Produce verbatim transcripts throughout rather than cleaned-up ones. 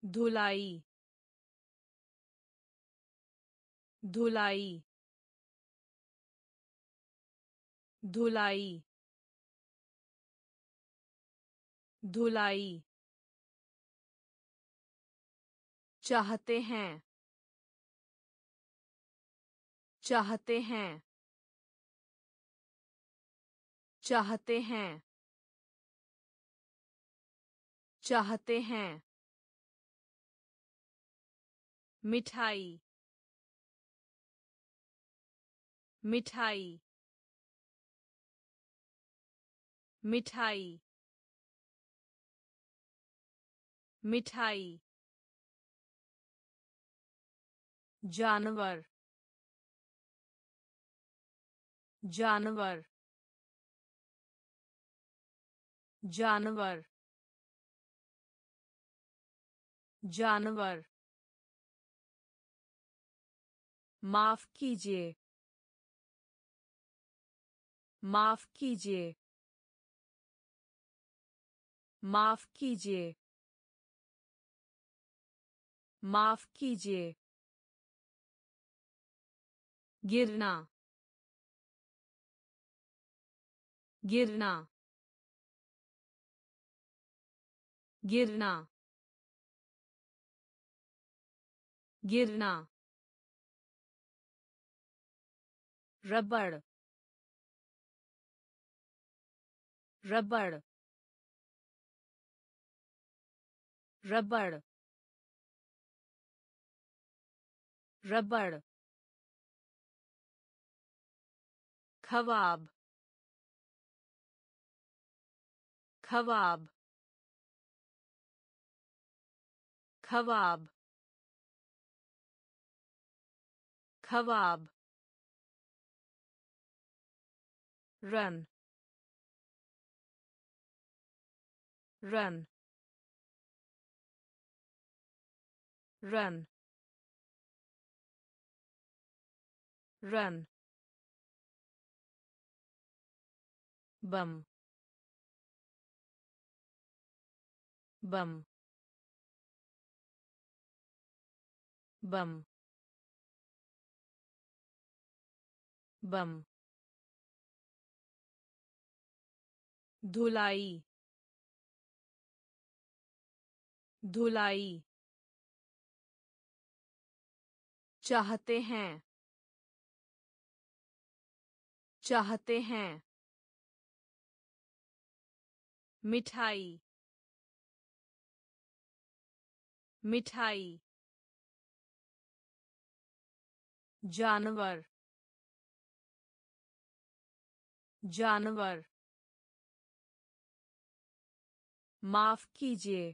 धुलाई धुलाई धुलाई धुलाई चाहते हैं चाहते हैं चाहते हैं चाहते हैं मिठाई मिठाई मिठाई मिठाई जानवर जानवर जानवर जानवर माफ कीजिए माफ कीजिए माफ कीजिए माफ कीजिए गिरना गिरना गिरना गिरना रबड़ रबड़ रबड़ रबड़ ख्वाब ख्वाब ख्वाब ख्वाब run run run run bomb bomb bomb bomb धुलाई धुलाई चाहते हैं चाहते हैं मिठाई मिठाई जानवर जानवर माफ कीजिए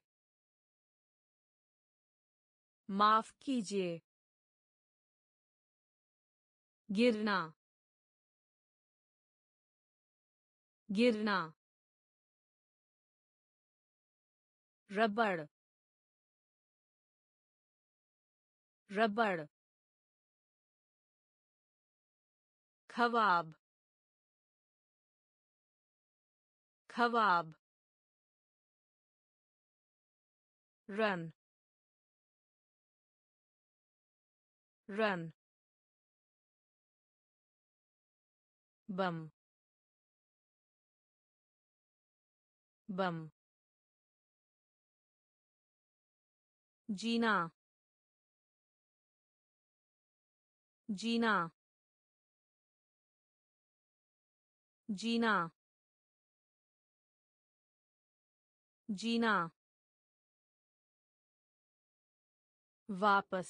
माफ कीजिए गिरना गिरना रबड़ रबड़ ख्वाब ख्वाब रन रन बम बम जीना जीना जीना जीना वापस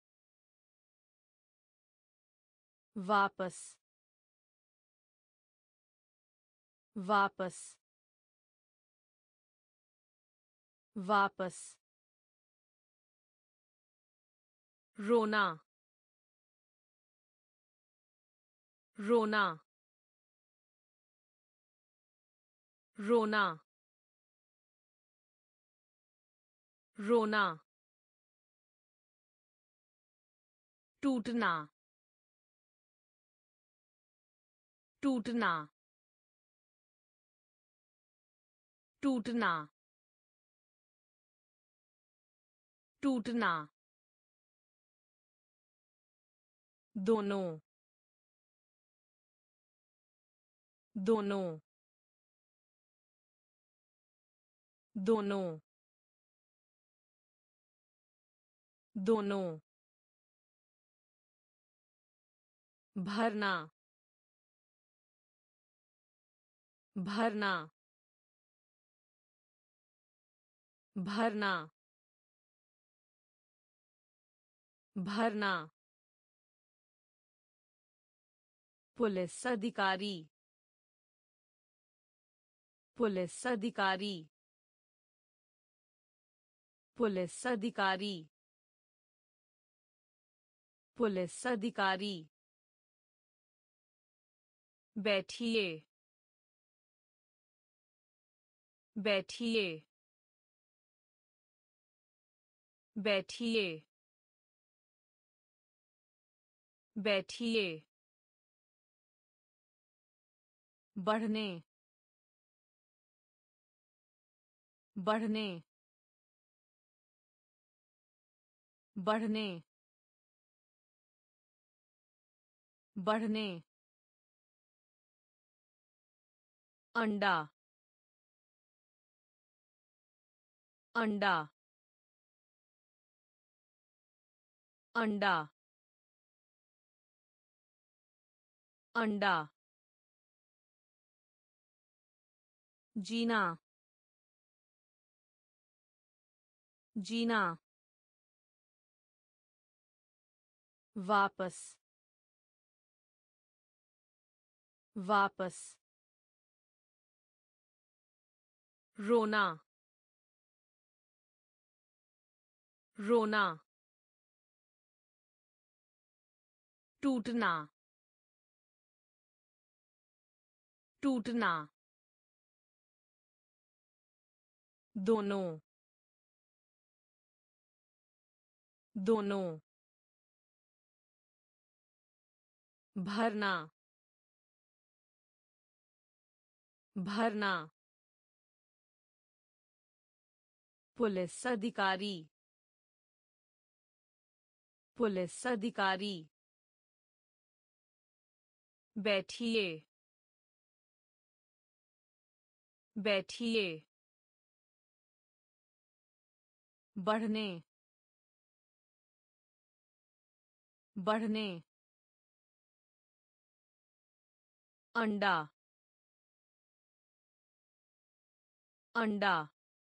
वापस वापस वापस रोना रोना रोना रोना टूटना टूटना टूटना टूटना दोनों दोनों दोनों दोनों भरना भरना भरना भरना पुलिस अधिकारी पुलिस अधिकारी पुलिस अधिकारी पुलिस अधिकारी बैठिए बैठिए बैठिए बैठिए बढ़ने बढ़ने बढ़ने बढ़ने अंडा अंडा अंडा अंडा जीना जीना वापस वापस रोना रोना टूटना टूटना दोनों दोनों भरना भरना पुलिस अधिकारी पुलिस अधिकारी बैठिए बैठिए बढ़ने बढ़ने अंडा अंडा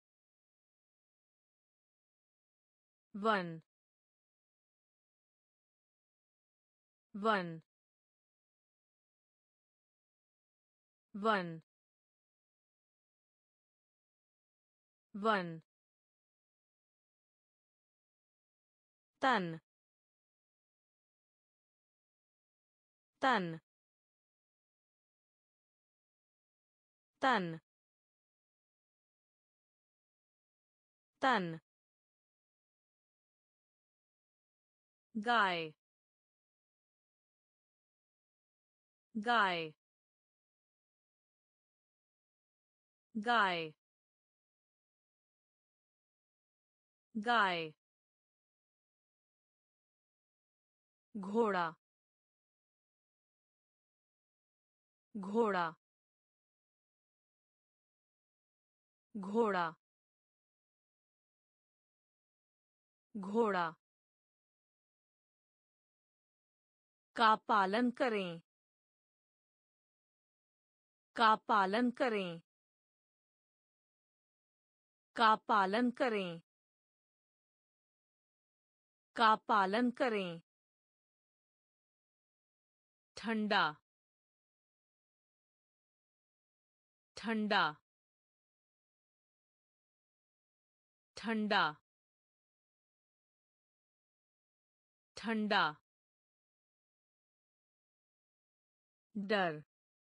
वन वन वन वन तन तन तन तन गाय गाय गाय गाय घोड़ा घोड़ा घोड़ा घोड़ा का पालन करें का पालन करें का पालन करें का पालन करें ठंडा ठंडा ठंडा ठंडा डर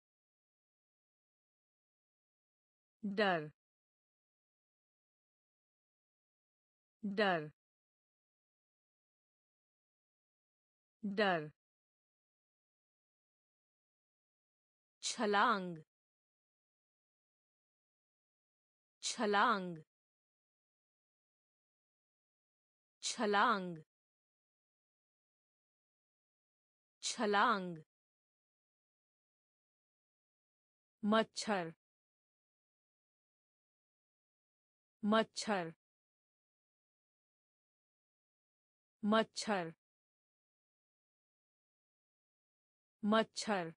डर डर डर छलांग छलांग छलांग छलांग मच्छर मच्छर मच्छर मच्छर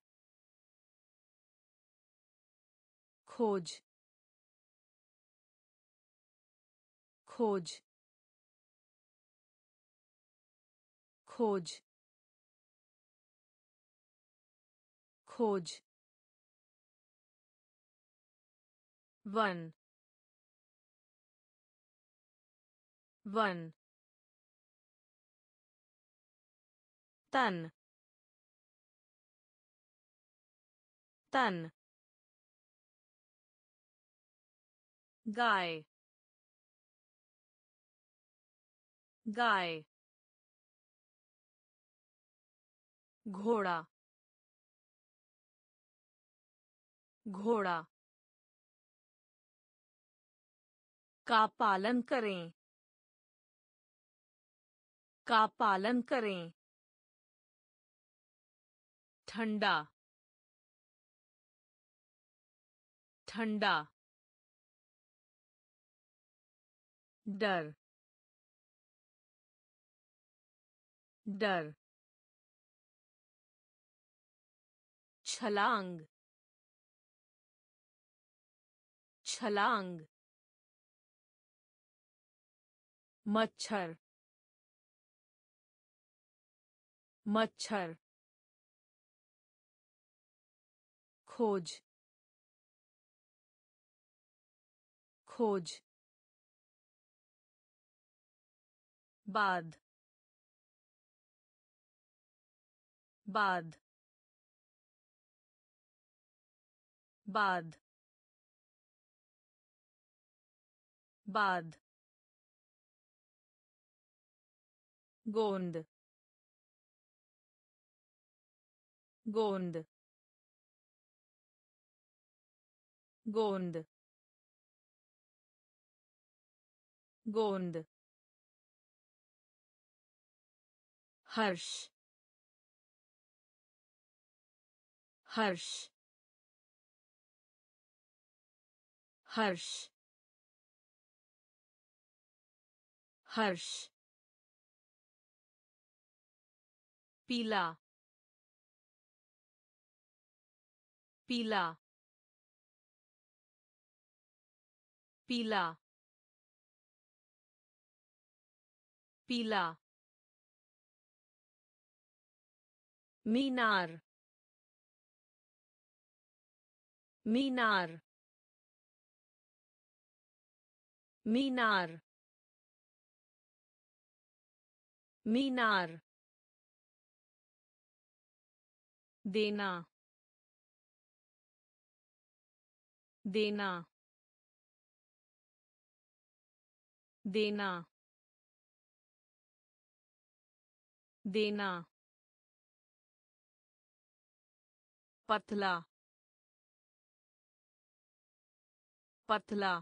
खोज खोज खोज खोज वन वन तन तन गाय गाय घोड़ा घोड़ा का पालन करें का पालन करें ठंडा ठंडा डर डर छलांग छलांग मच्छर मच्छर खोज खोज बाद बाद बाद बाद गोंद गोंद गोंद गोंद हर्ष हर्ष हर्ष हर्ष पीला पीला पीला पीला मीनार मीनार मीनार मीनार देना देना देना देना पतला पतला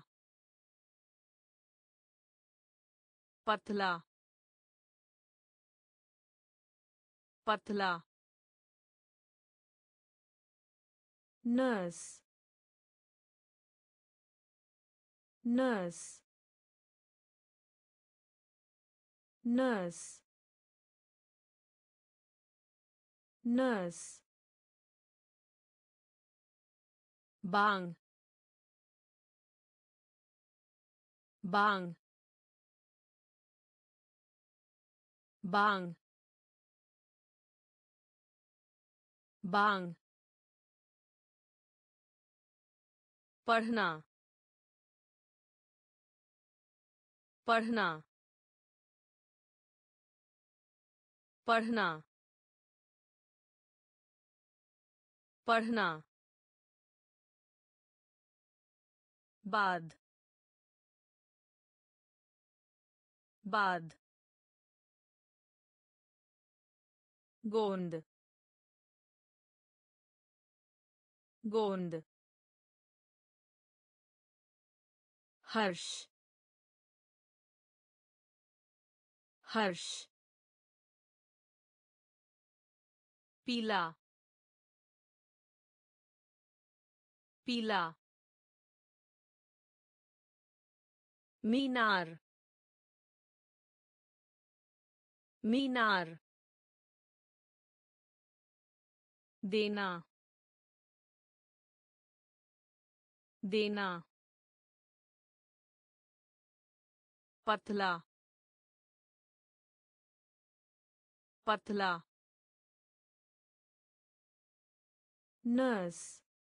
पतला पतला नर्स नर्स नर्स नर्स बांग बांग बांग बांग पढ़ना पढ़ना पढ़ना पढ़ना बाद बाद गोंद गोंद हर्ष हर्ष पीला पीला मीनार मीनार देना देना पतला पतला नर्स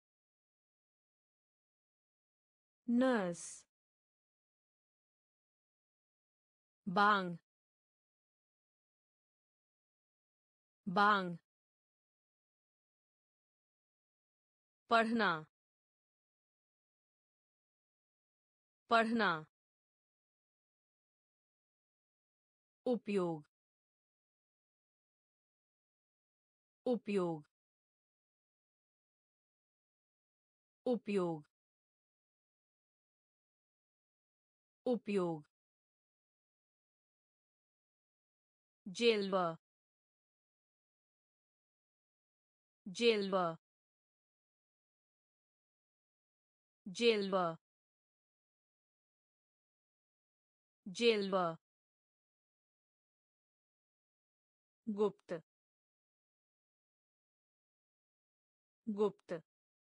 नर्स बांग बांग पढ़ना पढ़ना उपयोग उपयोग उपयोग उपयोग जेलवा जेलवा जेलवा जेलवा गुप्त गुप्त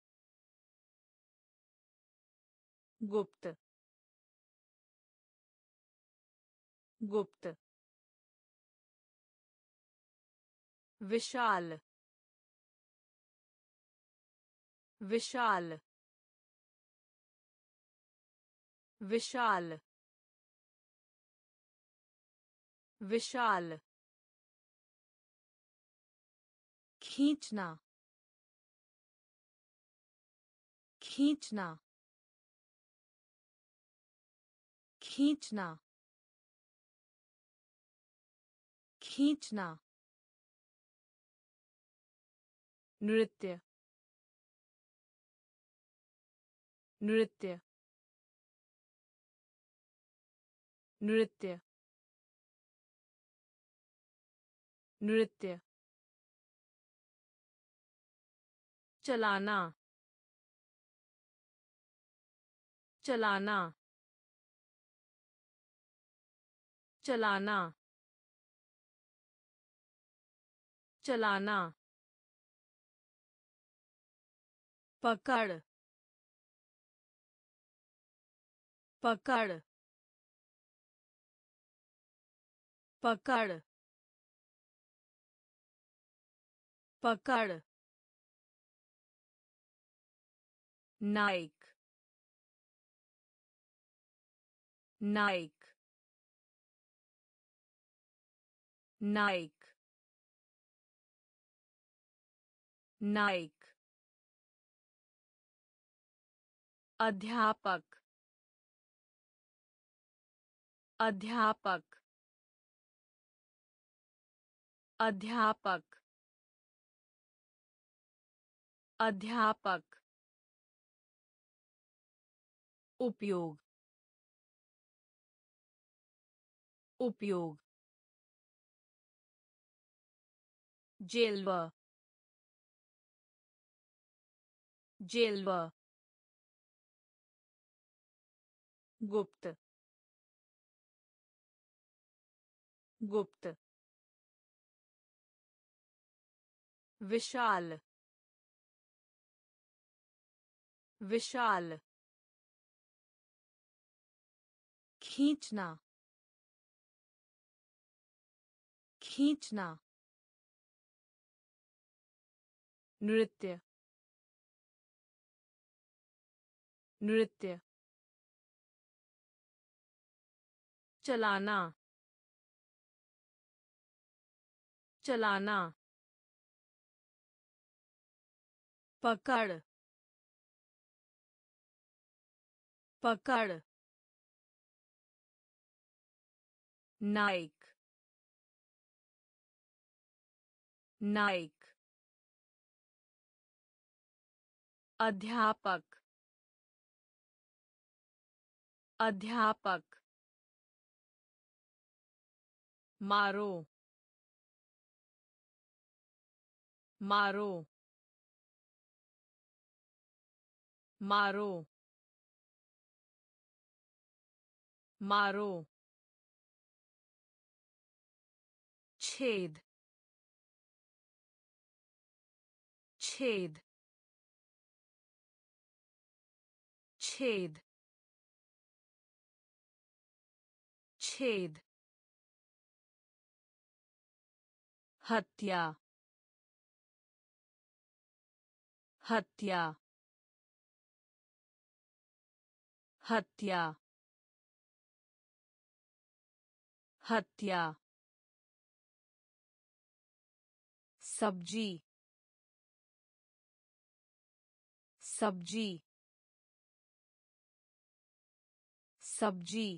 गुप्त गुप्त विशाल विशाल विशाल विशाल खींचना खींचना खींचना खींचना नृत्य नृत्य नृत्य नृत्य चलाना चलाना चलाना चलाना पकड़ पकड़ पकड़ पकड़ नाइक नाइक नाइक नाइक अध्यापक अध्यापक अध्यापक अध्यापक उपयोग उपयोग जेलवा जेलवा गुप्त गुप्त विशाल विशाल खींचना खींचना नृत्य नृत्य चलाना चलाना पकड़ पकड़ नाइक नाइक अध्यापक अध्यापक मारो मारो मारो मारो छेद छेद छेद छेद हत्या हत्या हत्या हत्या सब्जी सब्जी सब्जी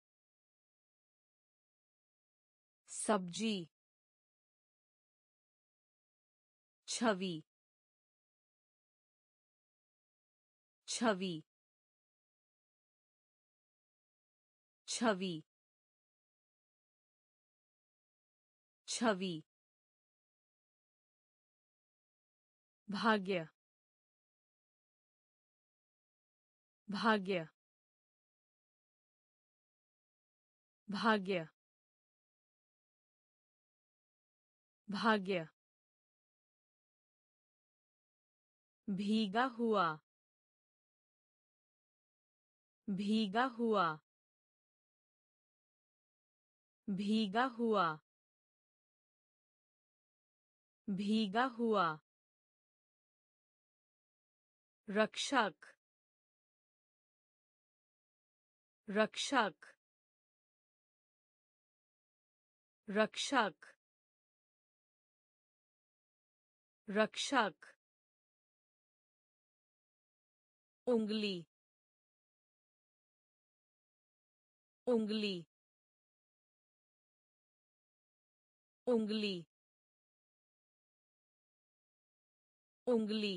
सब्जी छवि छवि छवि छवि भाग्य भाग्य भाग्य भाग्य भीगा हुआ भीगा हुआ भीगा हुआ भीगा हुआ रक्षक रक्षक रक्षक रक्षक उंगली उंगली उंगली उंगली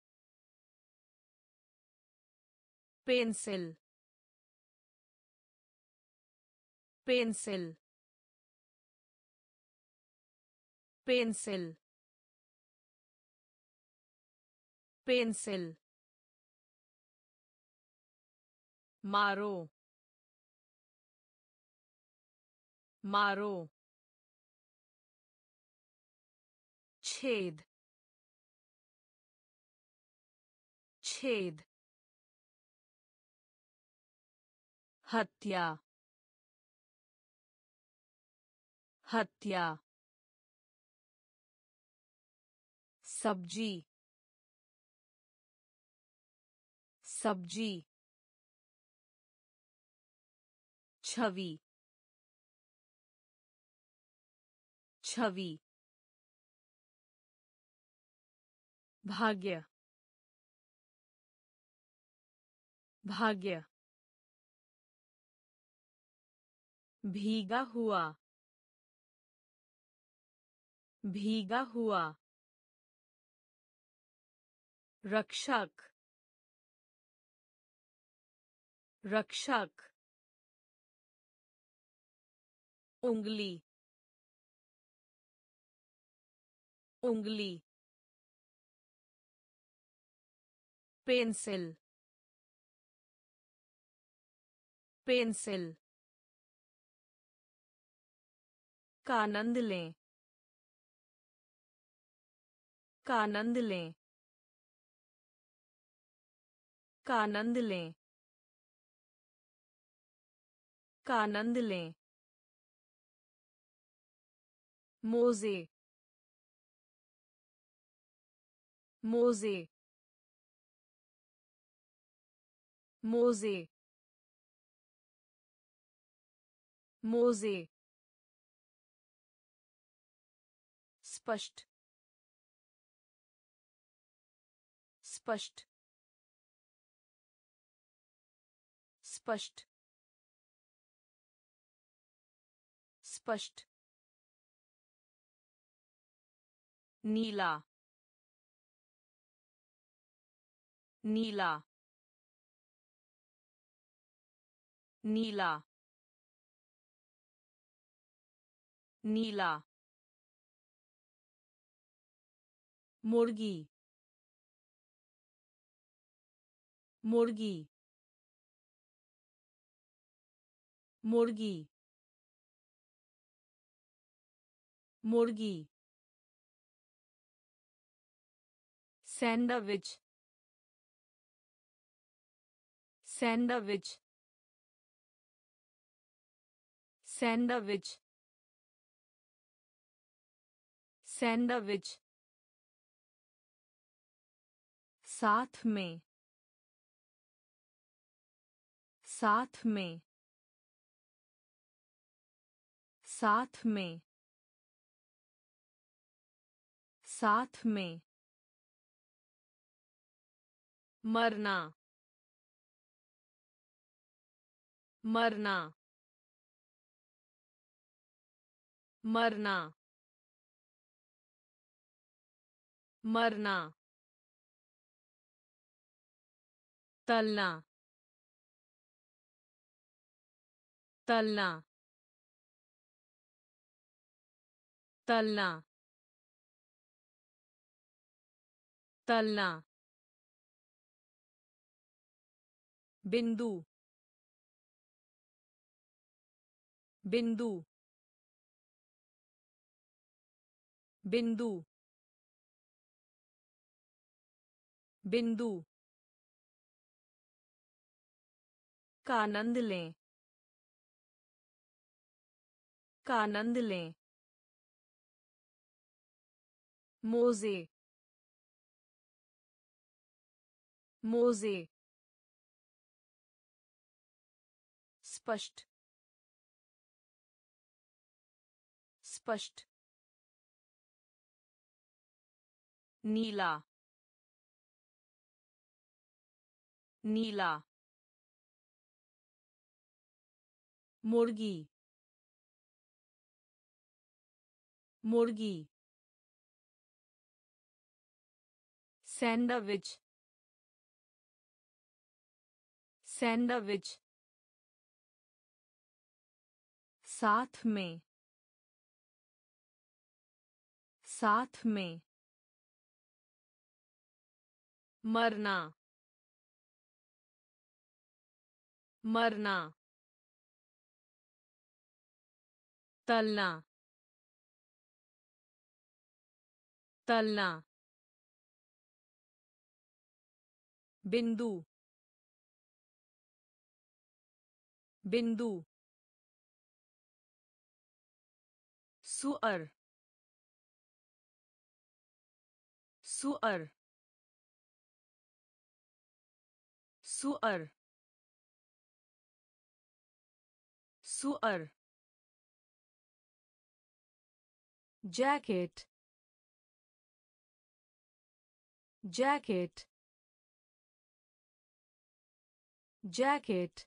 पेंसिल पेंसिल पेंसिल पेंसिल मारो मारो छेद छेद हत्या हत्या सब्जी सब्जी छवि छवि भाग्य भाग्य भीगा हुआ भीगा हुआ रक्षक रक्षक उंगली उंगली पेंसिल पेंसिल का आनंद लें का आनंद लें का आनंद लें का आनंद लें मोजे मोजे मोजे मोजे स्पष्ट स्पष्ट स्पष्ट स्पष्ट नीला नीला नीला नीला मुर्गी मुर्गी मुर्गी मुर्गी सैंडविच सैंडविच सैंडविच सैंडविच साथ में साथ में साथ में साथ में मरना मरना मरना मरना तलना तलना तलना तलना बिंदु बिंदु बिंदु बिंदु का आनंद लें का आनंद लें मोजे मोजे स्पष्ट स्पष्ट नीला नीला मुर्गी मुर्गी सैंडविच सैंडविच साथ में साथ में मरना मरना तलना तलना बिंदु बिंदु सुअर सुअर सुअर सुअर जैकेट जैकेट जैकेट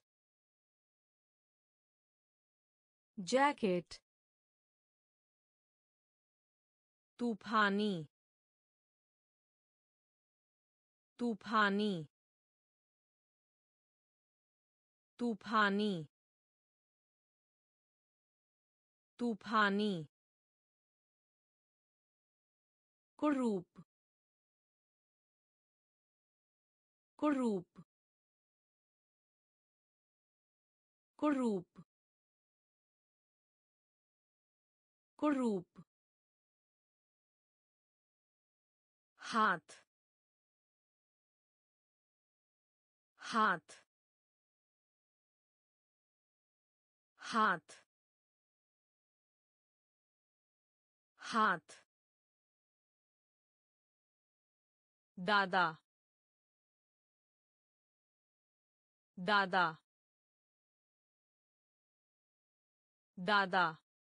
जैकेट तूफानी तूफानी तूफानी तूफानी कुरूप कुरूप कुरूप कुरूप हाथ हाथ हाथ हाथ दादा दादा दादा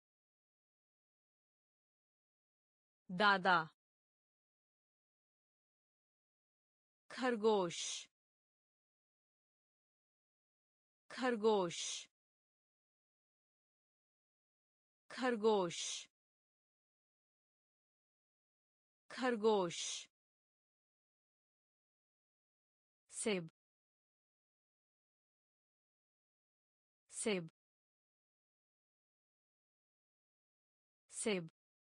दादा खरगोश खरगोश खरगोश खरगोश सेब सेब सेब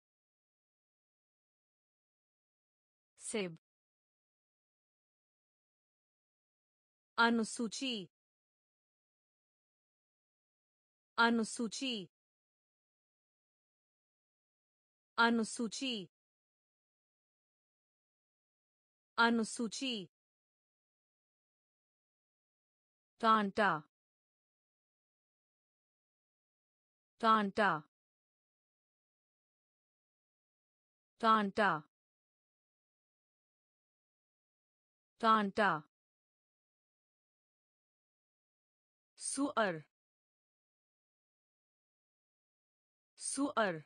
सेब अनुसूची अनुसूची अनुसूची अनुसूची कांटा कांटा कांटा कांटा सुअर सुअर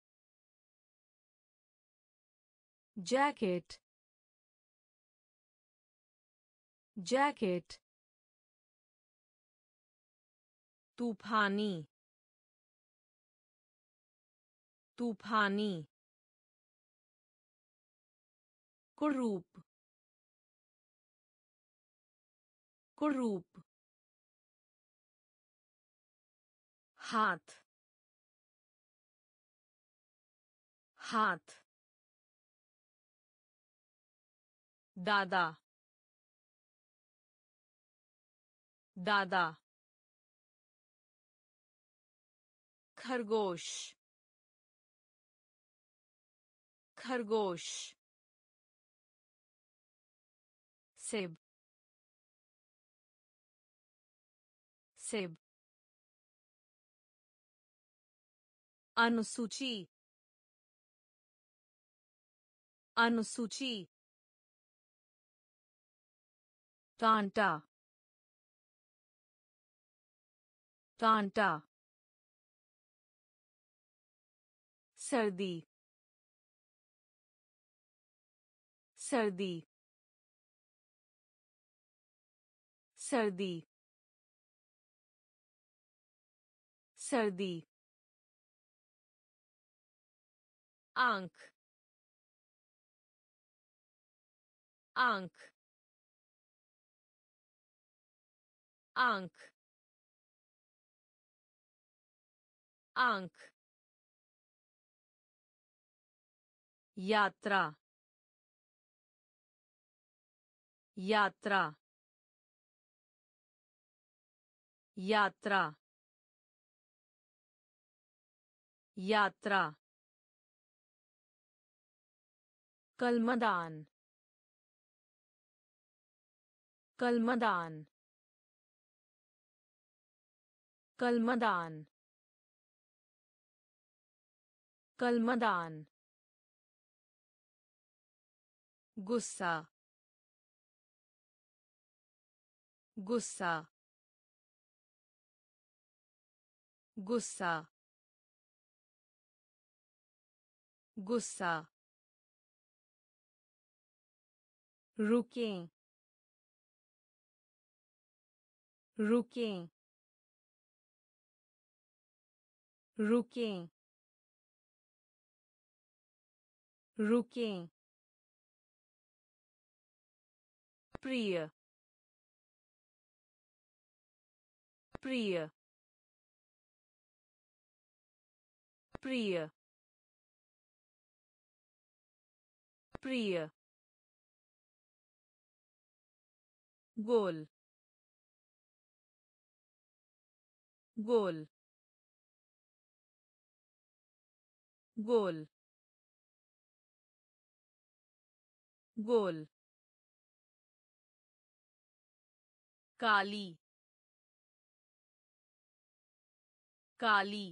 जैकेट जैकेट तूफानी तूफानी कुरूप कुरूप हाथ हाथ दादा दादा खरगोश खरगोश सेब सेब अनुसूची अनुसूची कांटा कांटा सर्दी सर्दी सर्दी सर्दी आंख आंख आंख आंख यात्रा यात्रा यात्रा यात्रा कलमदान कलमदान कलमदान कलमदान गुस्सा गुस्सा गुस्सा गुस्सा रुकें रुकें रुकें रुकें प्रिय प्रिय प्रिय प्रिय गोल गोल गोल गोल काली काली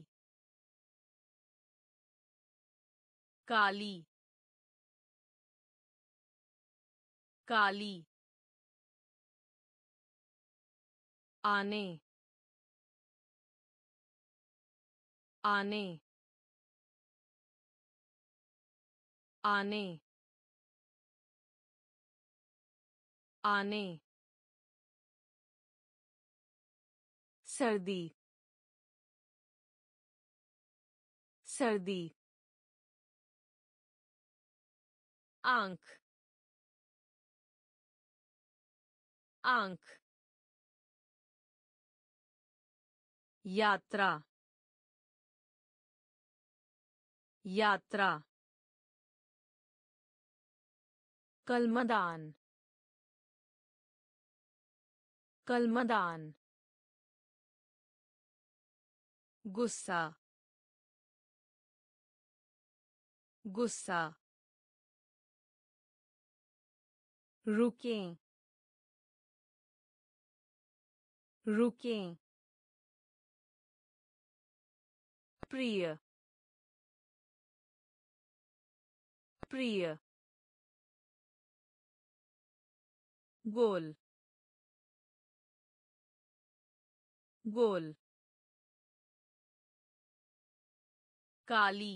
काली काली आने आने आने आने सर्दी सर्दी आंख आंख यात्रा यात्रा कलमदान कलमदान गुस्सा गुस्सा रुकें रुकें प्रिय प्रिय गोल गोल काली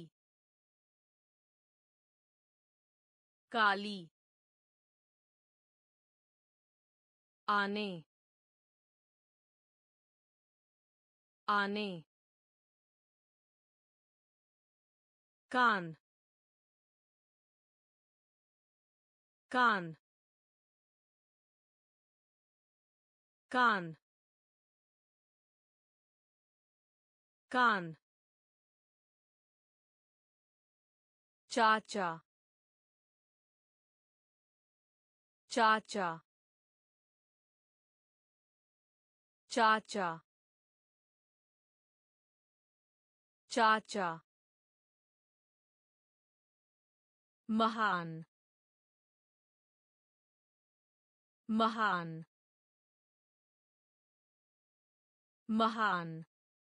काली आने आने कान कान कान कान चाचा चाचा चाचा चाचा महान महान महान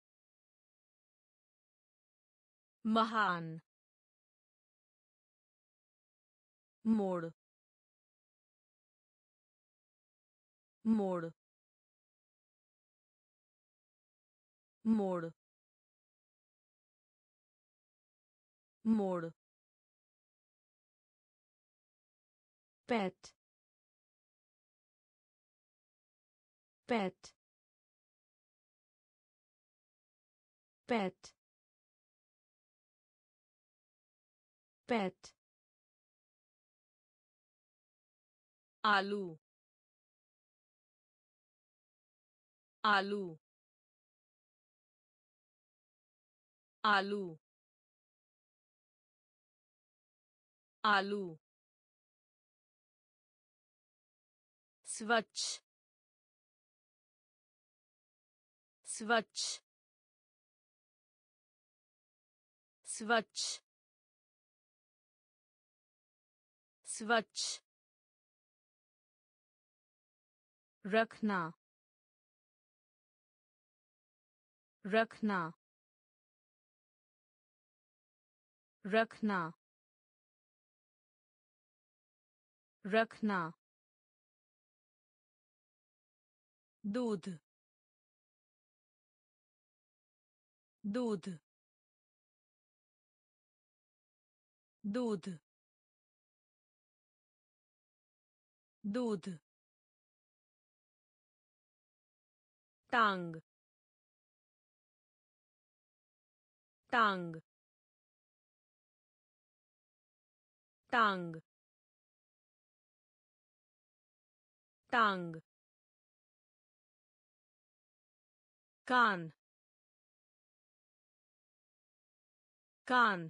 महान मोड़ मोड़ मोड़ मोड़ पेट पेट पेट पेट आलू आलू आलू आलू स्वच्छ स्वच्छ स्वच्छ स्वच्छ रखना रखना रखना रखना दूध दूध दूध दूध टांग टांग टांग टांग कान कान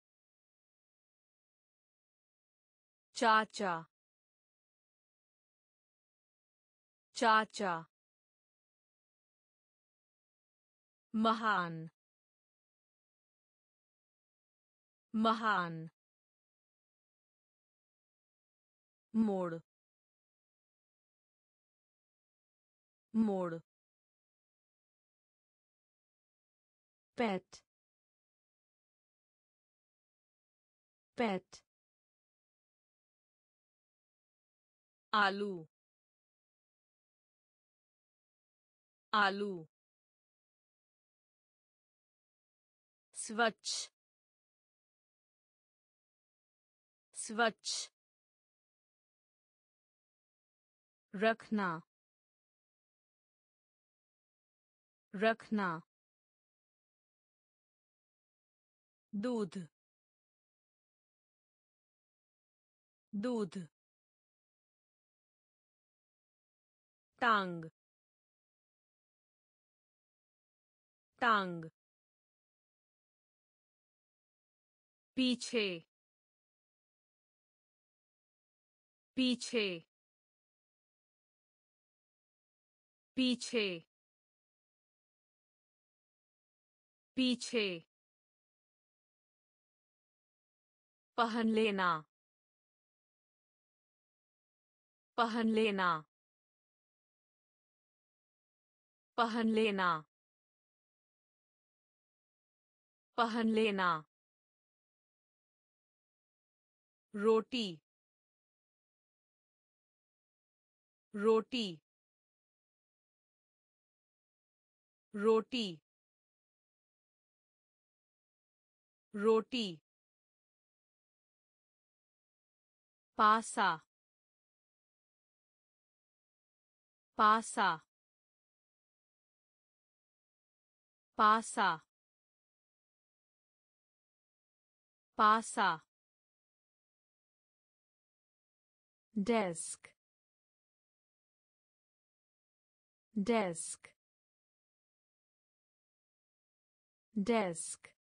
चाचा चाचा महान महान मोड़ मोड़ पेट पेट आलू आलू स्वच्छ स्वच्छ रखना रखना दूध दूध टांग टांग पीछे पीछे पीछे पीछे पहन लेना पहन लेना पहन लेना पहन लेना रोटी रोटी रोटी रोटी पासा पासा पासा पासा desk desk desk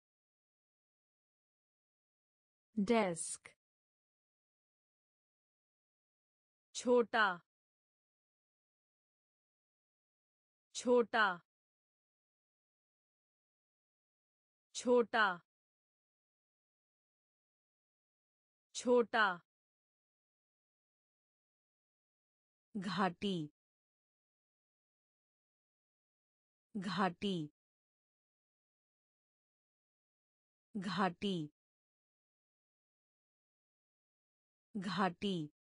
desk छोटा छोटा छोटा छोटा घाटी घाटी घाटी घाटी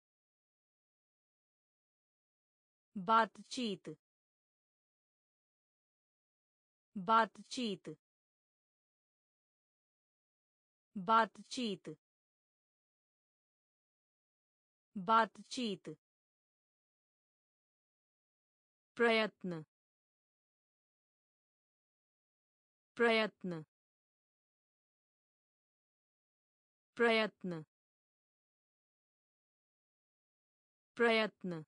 बातचीत बातचीत बातचीत बातचीत प्रयत्न प्रयत्न प्रयत्न प्रयत्न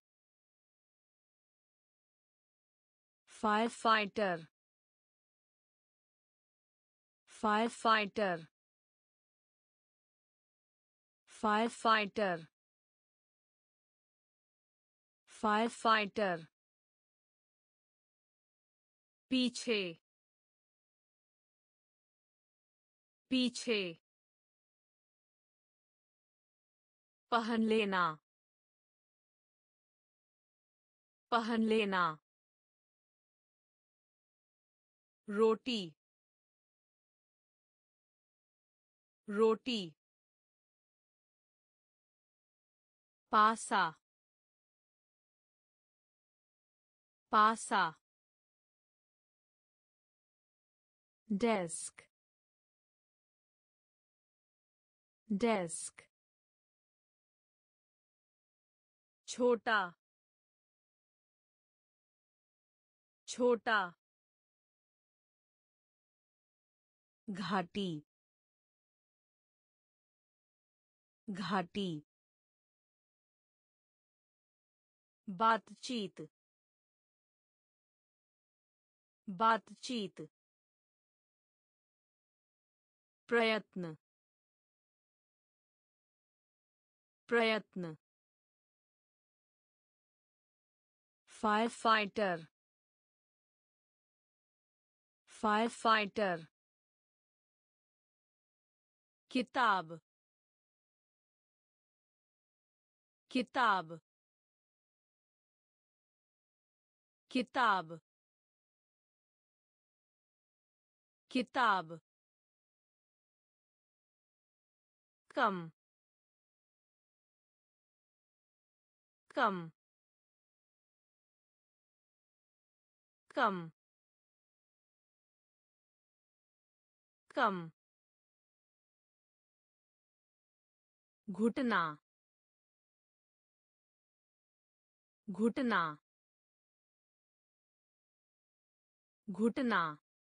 फायरफाइटर फायरफाइटर फायरफाइटर फायरफाइटर पीछे पीछे पहन लेना पहन लेना रोटी रोटी पासा पासा desk desk छोटा छोटा घाटी घाटी बातचीत बातचीत प्रयत्न प्रयत्न फायरफाइटर फायरफाइटर किताब किताब किताब किताब कम कम कम कम घुटना घुटना घुटना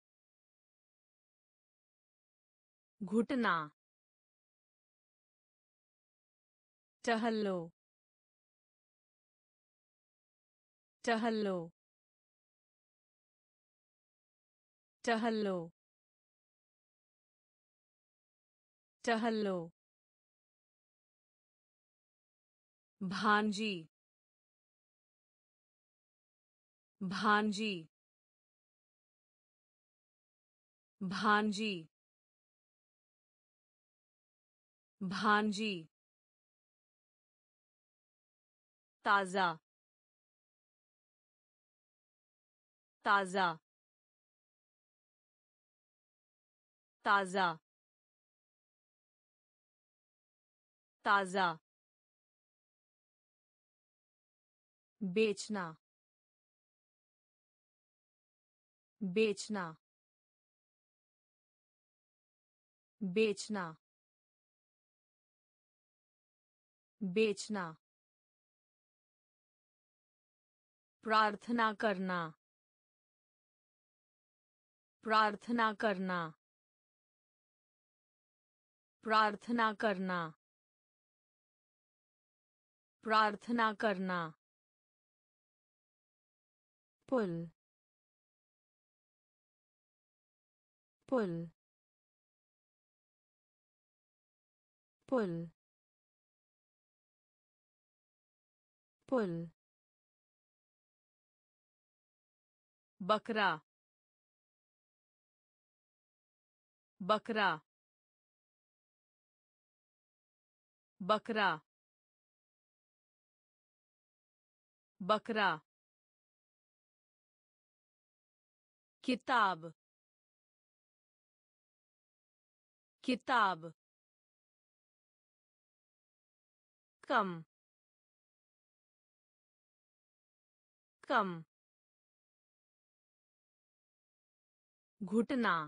घुटना टहलो टहलो टहलो टहलो भांजी भांजी भांजी भांजी ताजा ताजा ताजा ताजा बेचना बेचना बेचना बेचना प्रार्थना करना प्रार्थना करना प्रार्थना करना प्रार्थना करना पुल पुल पुल पुल बकरा बकरा बकरा बकरा किताब किताब कम कम घुटना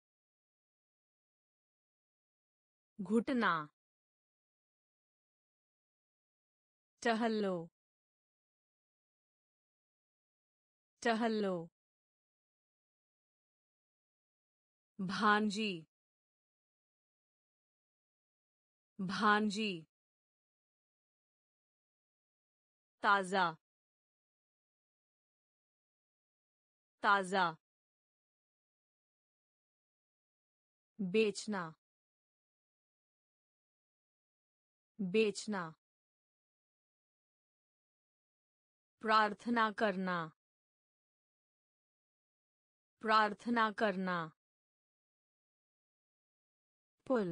घुटना टहलो टहलो भांजी भांजी ताजा ताजा बेचना बेचना प्रार्थना करना प्रार्थना करना पुल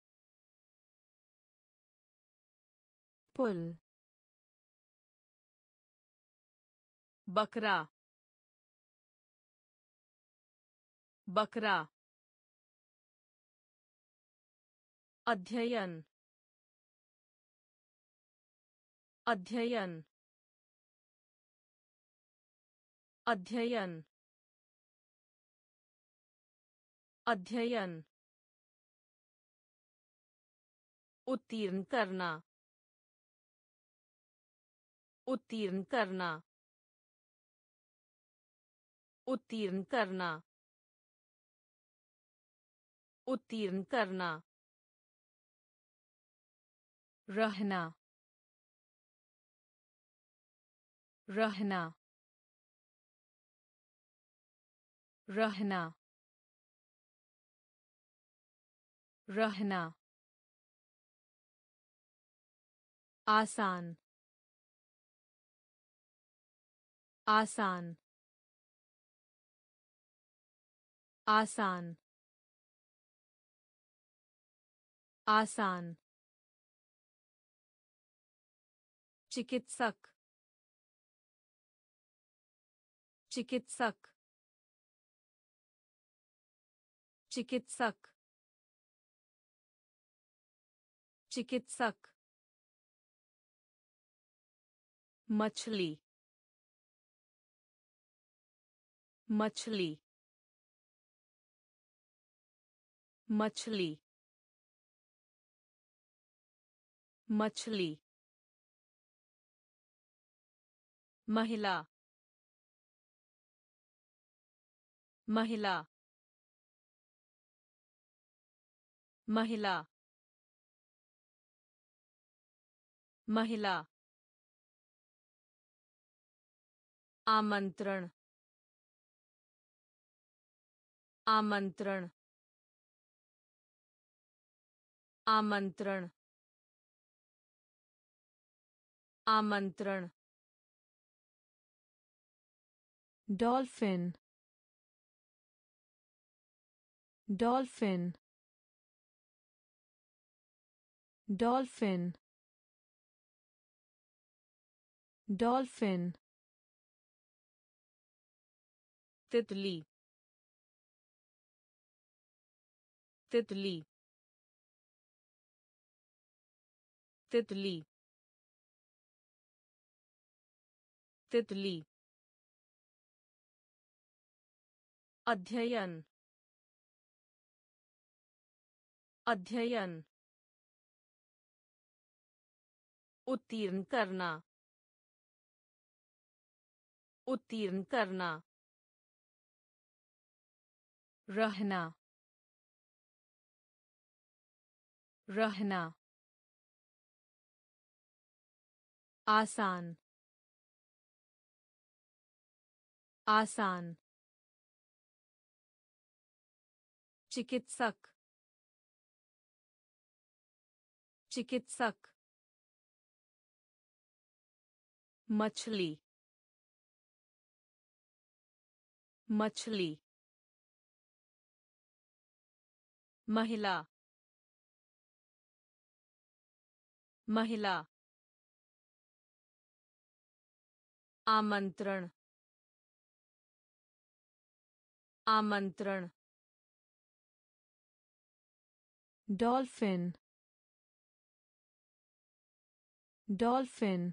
पुल बकरा बकरा अध्ययन अध्ययन अध्ययन अध्ययन उत्तीर्ण करना उत्तीर्ण करना उत्तीर्ण करना उत्तीर्ण करना रहना रहना रहना रहना आसान आसान आसान आसान चिकित्सक चिकित्सक चिकित्सक चिकित्सक मछली मछली मछली मछली महिला महिला महिला महिला आमंत्रण आमंत्रण आमंत्रण आमंत्रण डॉल्फिन डॉल्फिन डॉल्फिन डॉल्फिन तितली तितली तितली तितली अध्ययन अध्ययन उत्तीर्ण करना उत्तीर्ण करना रहना रहना आसान आसान चिकित्सक चिकित्सक मछली मछली महिला महिला आमंत्रण आमंत्रण डॉल्फिन डॉल्फिन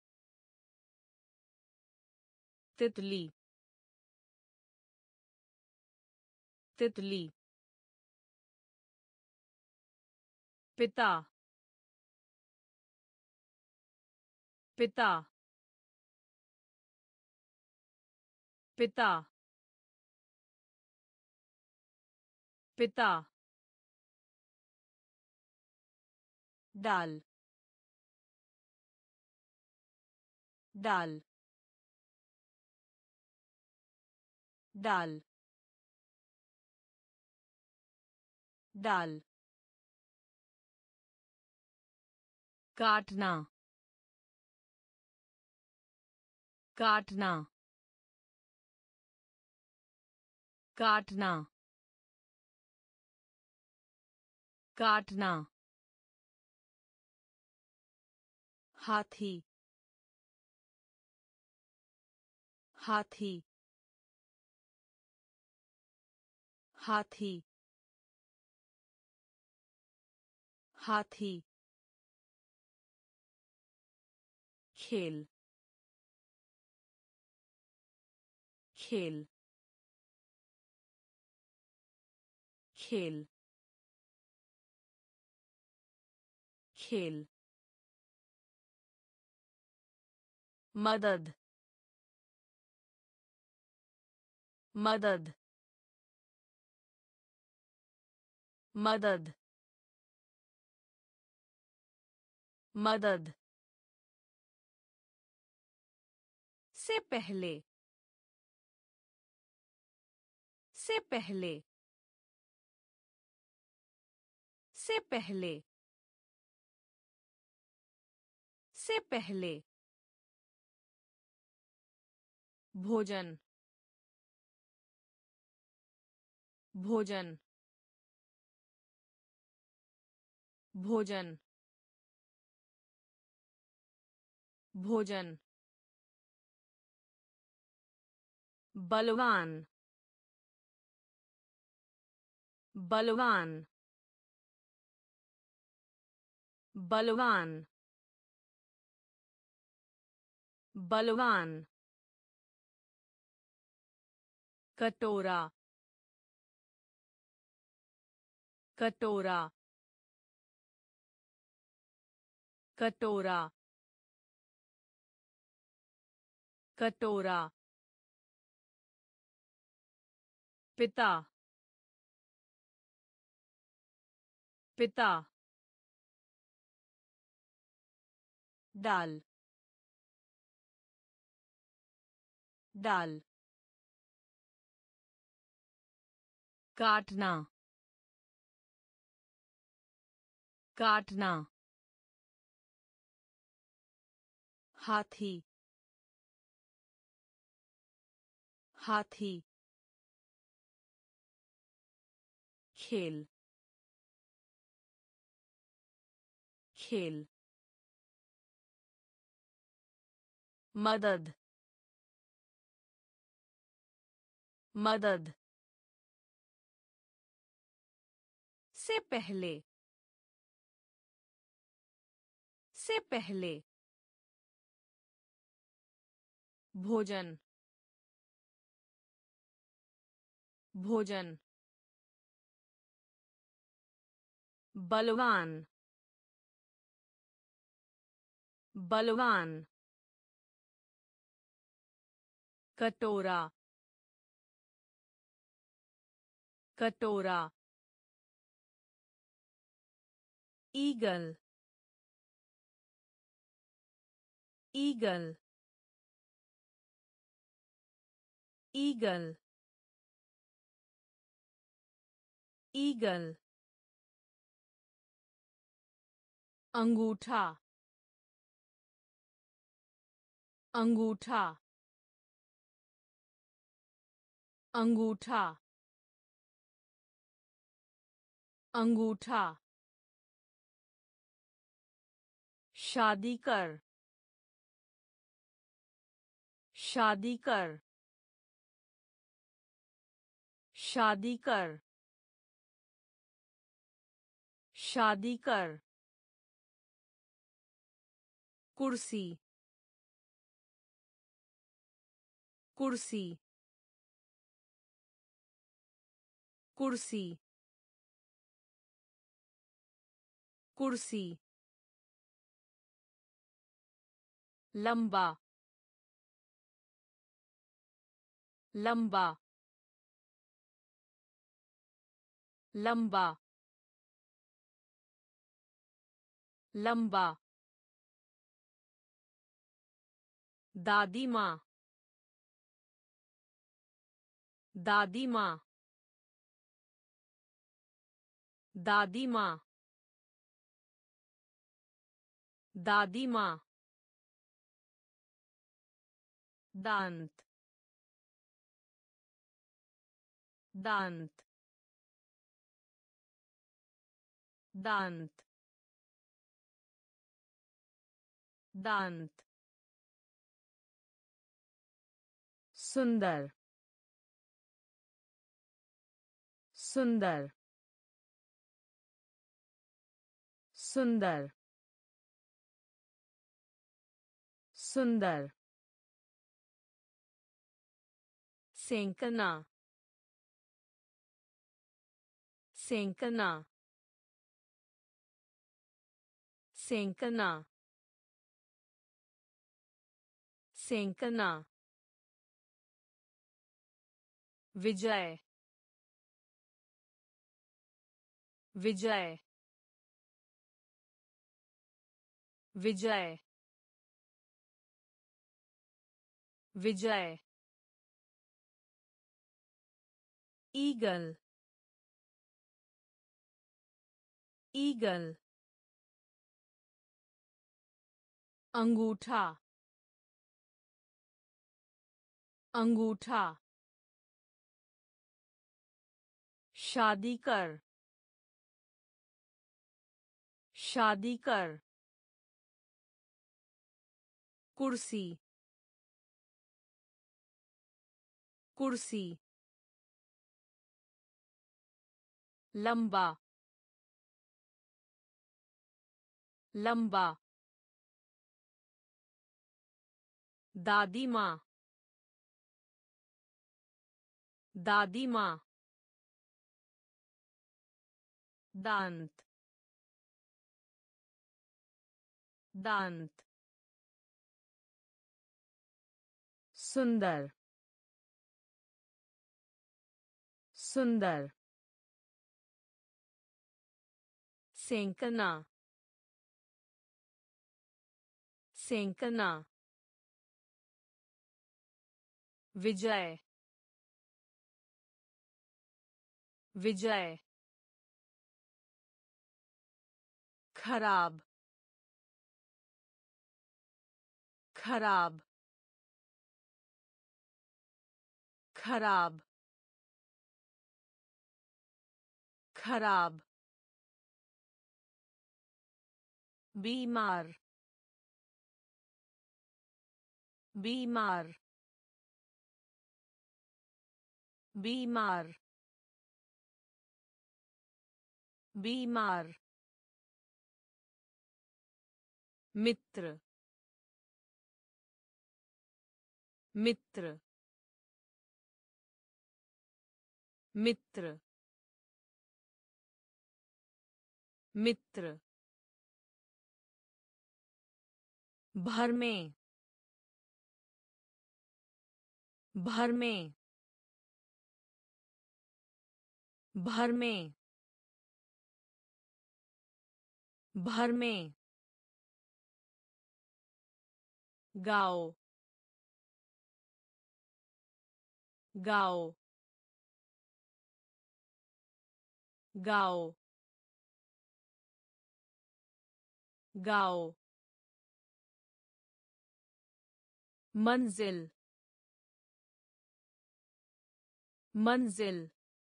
तितली तितली पिता पिता पिता पिता डाल डाल डाल डाल काटना काटना काटना काटना हाथी हाथी हाथी हाथी खेल खेल खेल खेल मदद मदद मदद मदद से पहले से पहले से पहले से पहले भोजन भोजन भोजन भोजन बलवान बलवान बलवान बलवान कटोरा कटोरा कटोरा कटोरा पिता पिता डाल डाल काटना काटना हाथी हाथी खेल खेल मदद मदद से पहले से पहले भोजन भोजन बलवान बलवान कटोरा कटोरा ईगल ईगल ईगल ईगल अंगूठा अंगूठा अंगूठा अंगूठा शादी कर शादी कर शादी कर शादी कर कुर्सी कुर्सी कुर्सी कुर्सी लंबा लंबा लंबा लंबा दादी माँ दादी माँ दादी माँ दादी माँ दांत दांत दांत दांत सुंदर सुंदर सुंदर सुंदर सेंकना सेंकना सेंकना सेंकना विजय विजय विजय विजय ईगल ईगल अंगूठा अंगूठा शादी कर शादी कर कुर्सी कुर्सी लंबा लंबा दादी माँ दादी माँ दांत दांत सुंदर सुंदर सेंकना सेंकना विजय विजय खराब खराब खराब खराब बीमार बीमार बीमार बीमार मित्र मित्र मित्र मित्र भर में भर में भर में भर में गाओ गाओ गाओ गाओ मंजिल मंजिल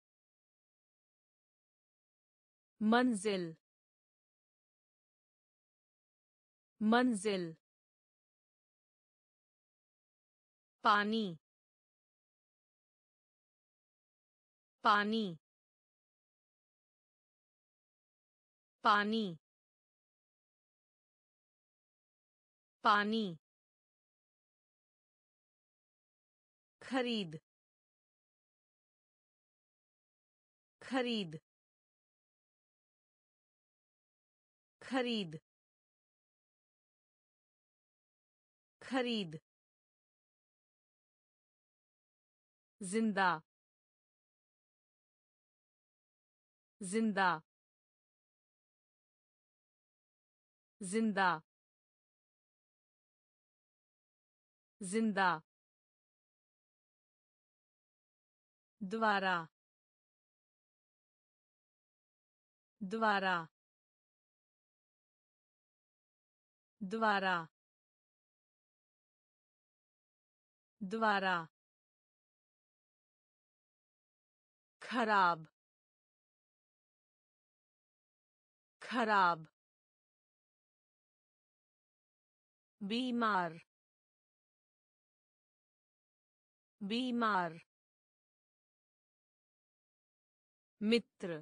मंजिल मंजिल पानी पानी पानी पानी खरीद खरीद खरीद खरीद जिंदा जिंदा जिंदा जिंदा द्वारा द्वारा द्वारा द्वारा खराब खराब बीमार बीमार मित्र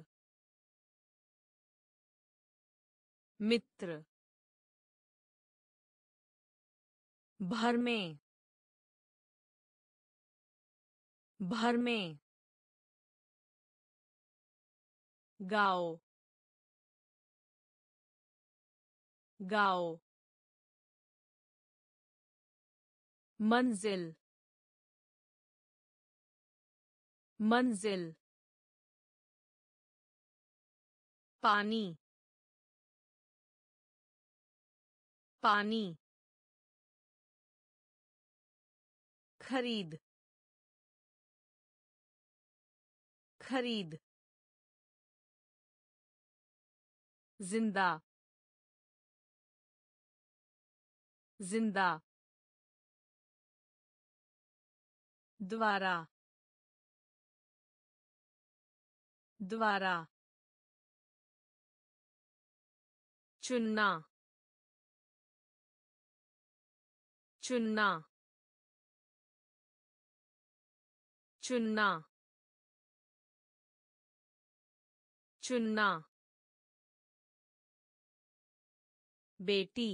मित्र भर में भर में गाओ गाओ मंजिल मंजिल पानी पानी खरीद खरीद जिंदा जिंदा द्वारा द्वारा चुनना चुनना चुनना चुनना बेटी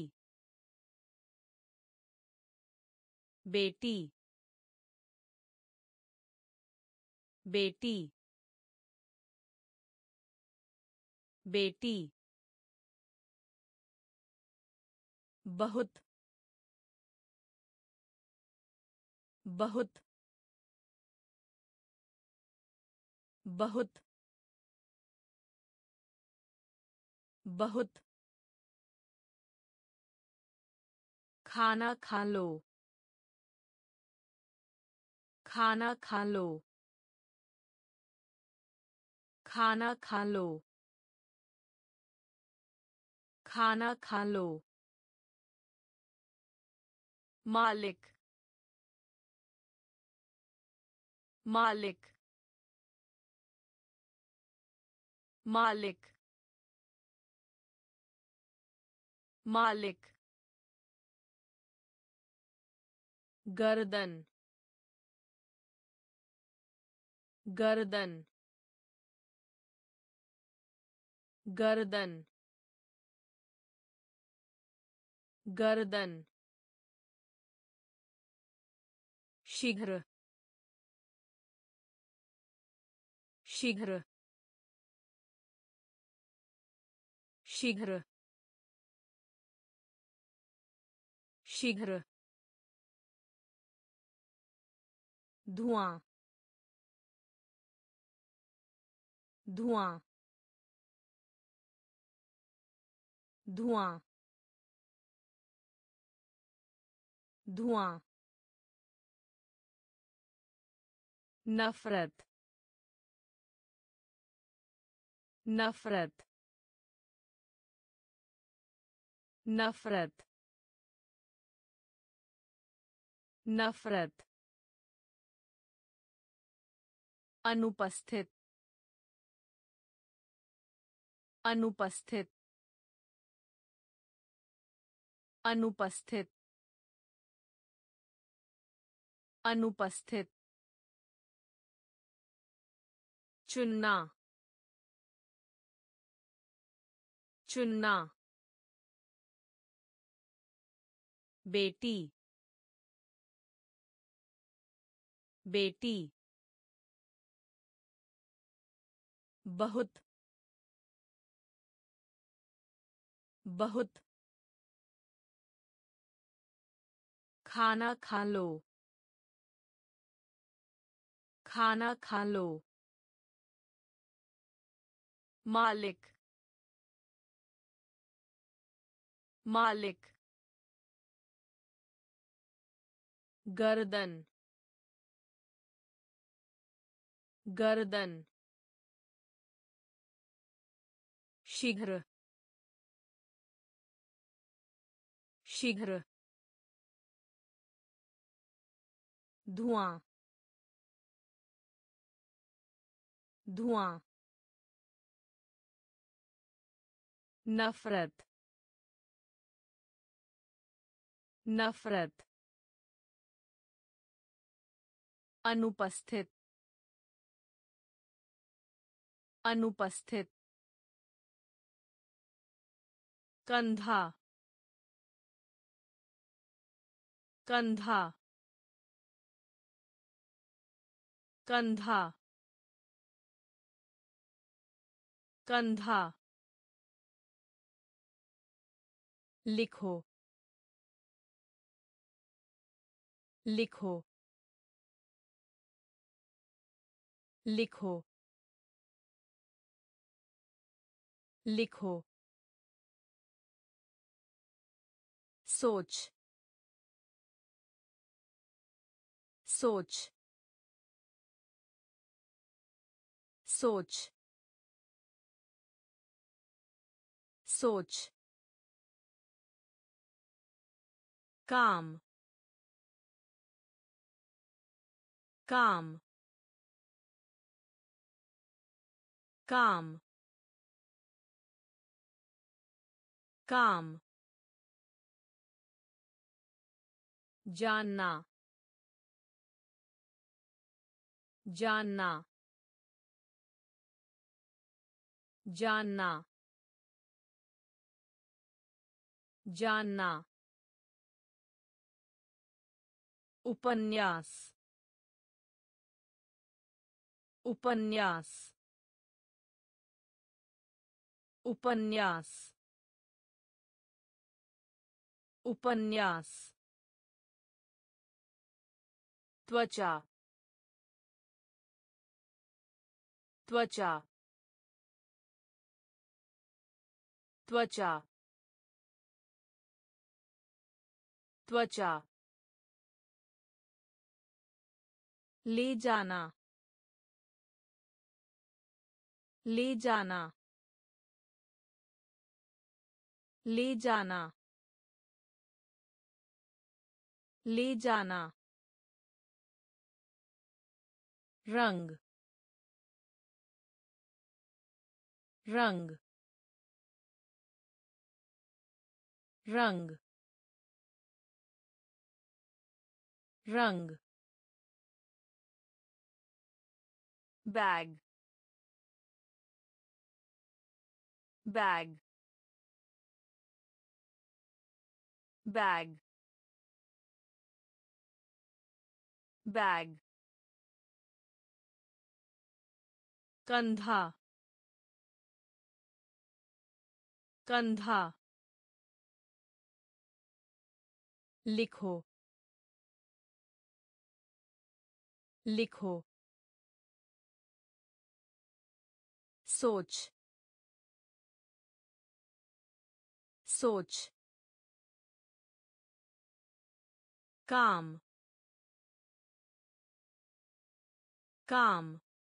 बेटी बेटी बेटी बहुत बहुत बहुत बहुत खाना खा लो खाना खा लो खाना खा लो खाना खा लो मालिक मालिक मालिक मालिक गर्दन गर्दन गर्दन गर्दन शीघ्र शीघ्र शीघ्र शीघ्र धुआं धुआं धुआं धुआं नफरत नफरत नफरत नफरत अनुपस्थित अनुपस्थित अनुपस्थित अनुपस्थित चुनना चुनना बेटी बेटी बहुत बहुत खाना खा लो खाना खा लो मालिक मालिक गर्दन गर्दन शीघ्र शीघ्र धुआं धुआं नफरत नफरत अनुपस्थित अनुपस्थित कंधा कंधा कंधा कंधा लिखो लिखो लिखो लिखो सोच सोच सोच सोच काम काम काम काम जानना जानना जानना जानना उपन्यास उपन्यास उपन्यास उपन्यास त्वचा त्वचा त्वचा त्वचा ले जाना ले जाना ले जाना ले जाना रंग रंग रंग रंग बैग बैग बैग बैग कंधा कंधा लिखो लिखो सोच सोच काम काम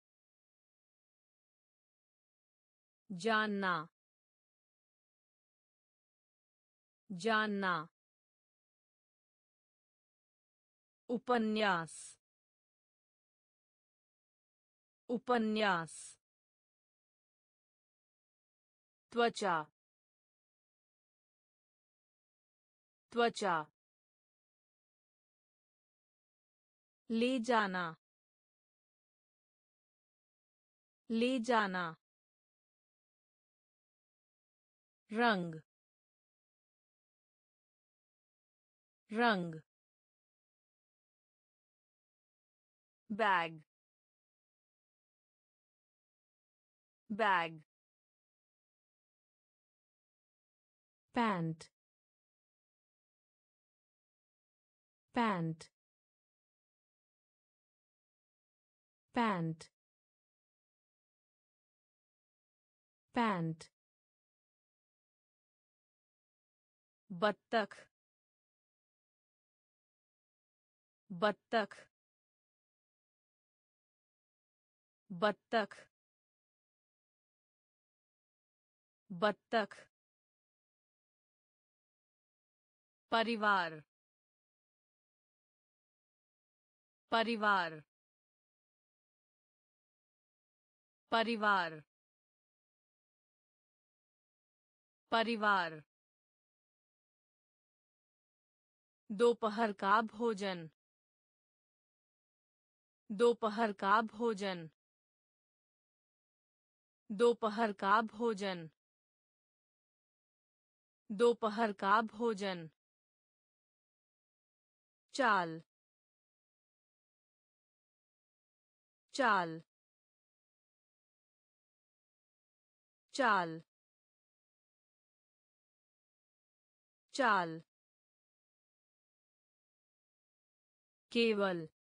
जानना जानना उपन्यास उपन्यास त्वचा त्वचा ले जाना ले जाना रंग रंग bag bag pant pant pant pant बत्तख बत्तख बत्तख बत्तख परिवार परिवार परिवार परिवार दोपहर का भोजन दोपहर का भोजन दोपहर का भोजन दोपहर का भोजन चाल चाल चाल चाल केवल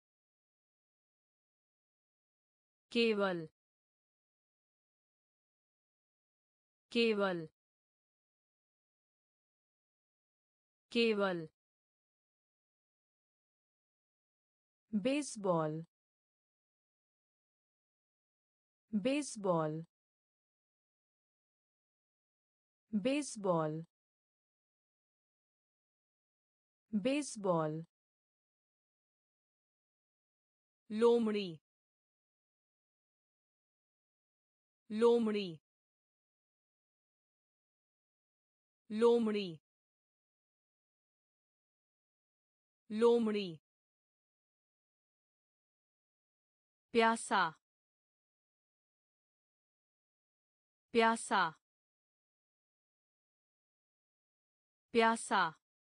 केवल केवल केवल बेसबॉल बेसबॉल बेसबॉल बेसबॉल लोमड़ी लोमड़ी लोमड़ी लोमड़ी प्यासा प्यासा प्यासा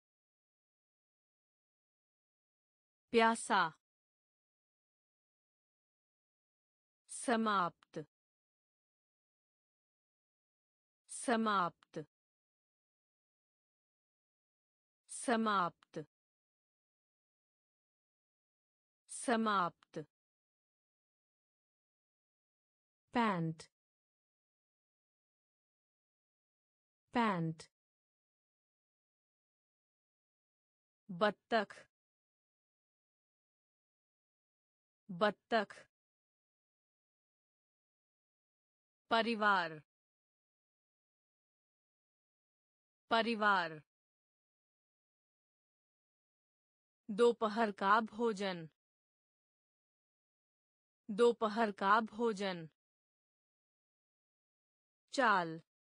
प्यासा समाप्त समाप्त समाप्त समाप्त पैंट पैंट बत्तख बत्तख परिवार परिवार दोपहर का भोजन दोपहर का भोजन चाल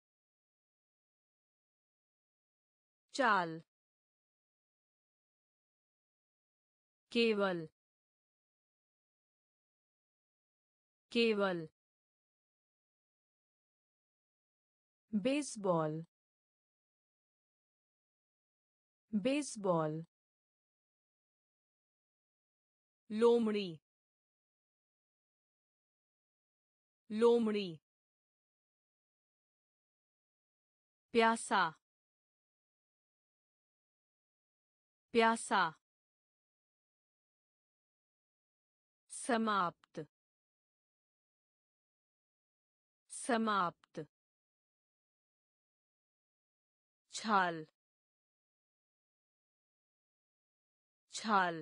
चाल केवल केवल बेसबॉल बेसबॉल लोमड़ी लोमड़ी प्यासा प्यासा समाप्त समाप्त छाल छाल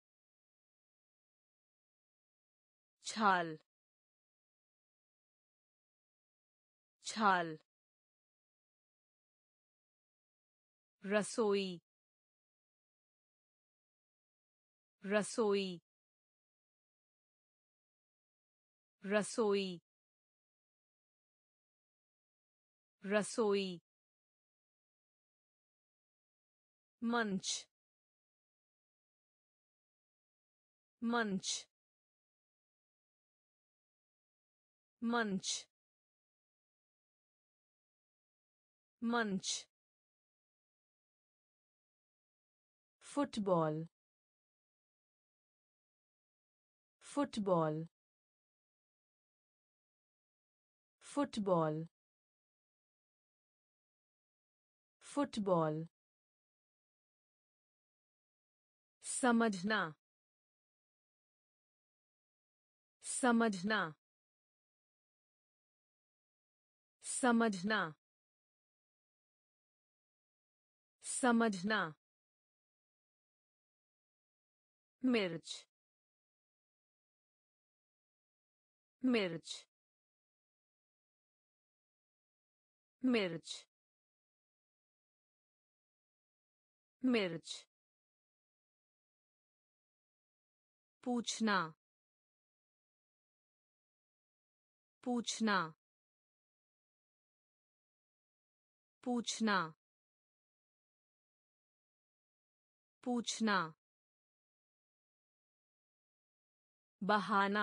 छाल छाल रसोई रसोई रसोई रसोई मंच मंच मंच मंच फुटबॉल फुटबॉल फुटबॉल फुटबॉल समझना समझना समझना समझना मिर्च मिर्च मिर्च मिर्च पूछना पूछना पूछना पूछना बहाना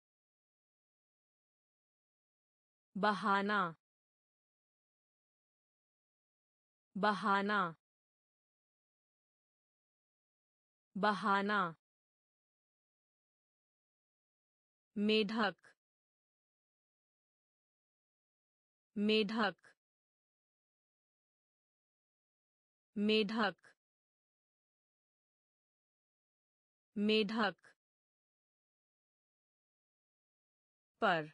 बहाना बहाना बहाना मेढक मेढक मेढक मेढक पर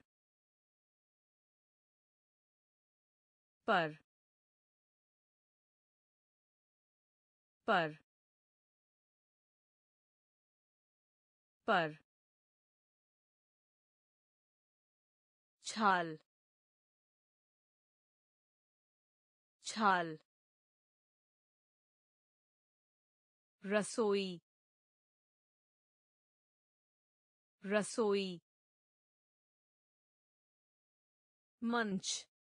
पर पर पर छाल छाल रसोई रसोई मंच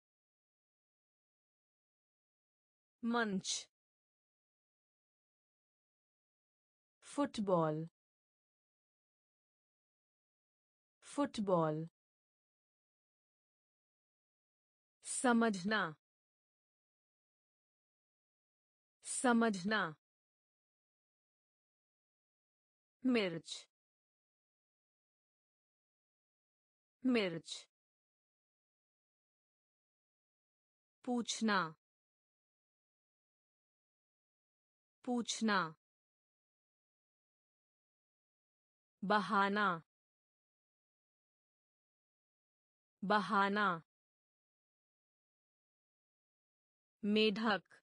मंच फुटबॉल फुटबॉल समझना समझना मिर्च मिर्च पूछना पूछना बहाना बहाना मेढक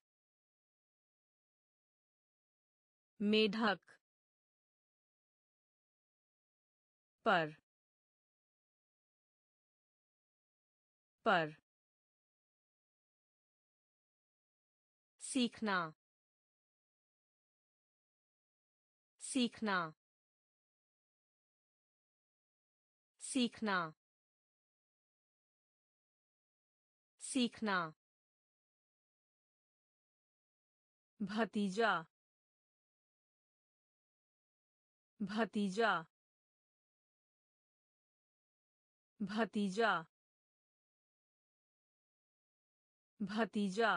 मेढक पर पर सीखना सीखना सीखना सीखना भतीजा भतीजा भतीजा भतीजा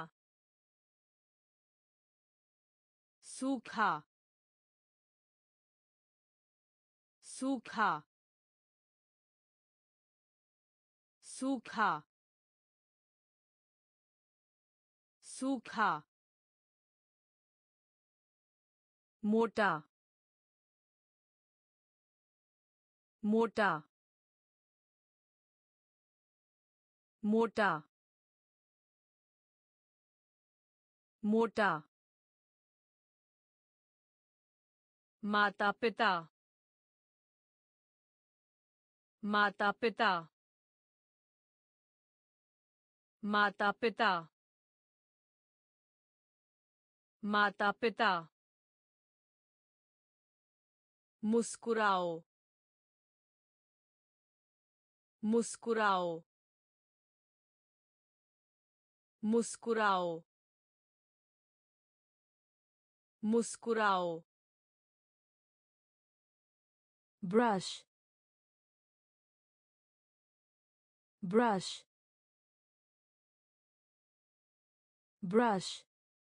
सूखा सूखा सूखा सूखा मोटा मोटा मोटा मोटा माता पिता माता पिता माता पिता माता पिता मुस्कुराओ मुस्कुराओ मुस्कुराओ मुस्कुराओ brush brush brush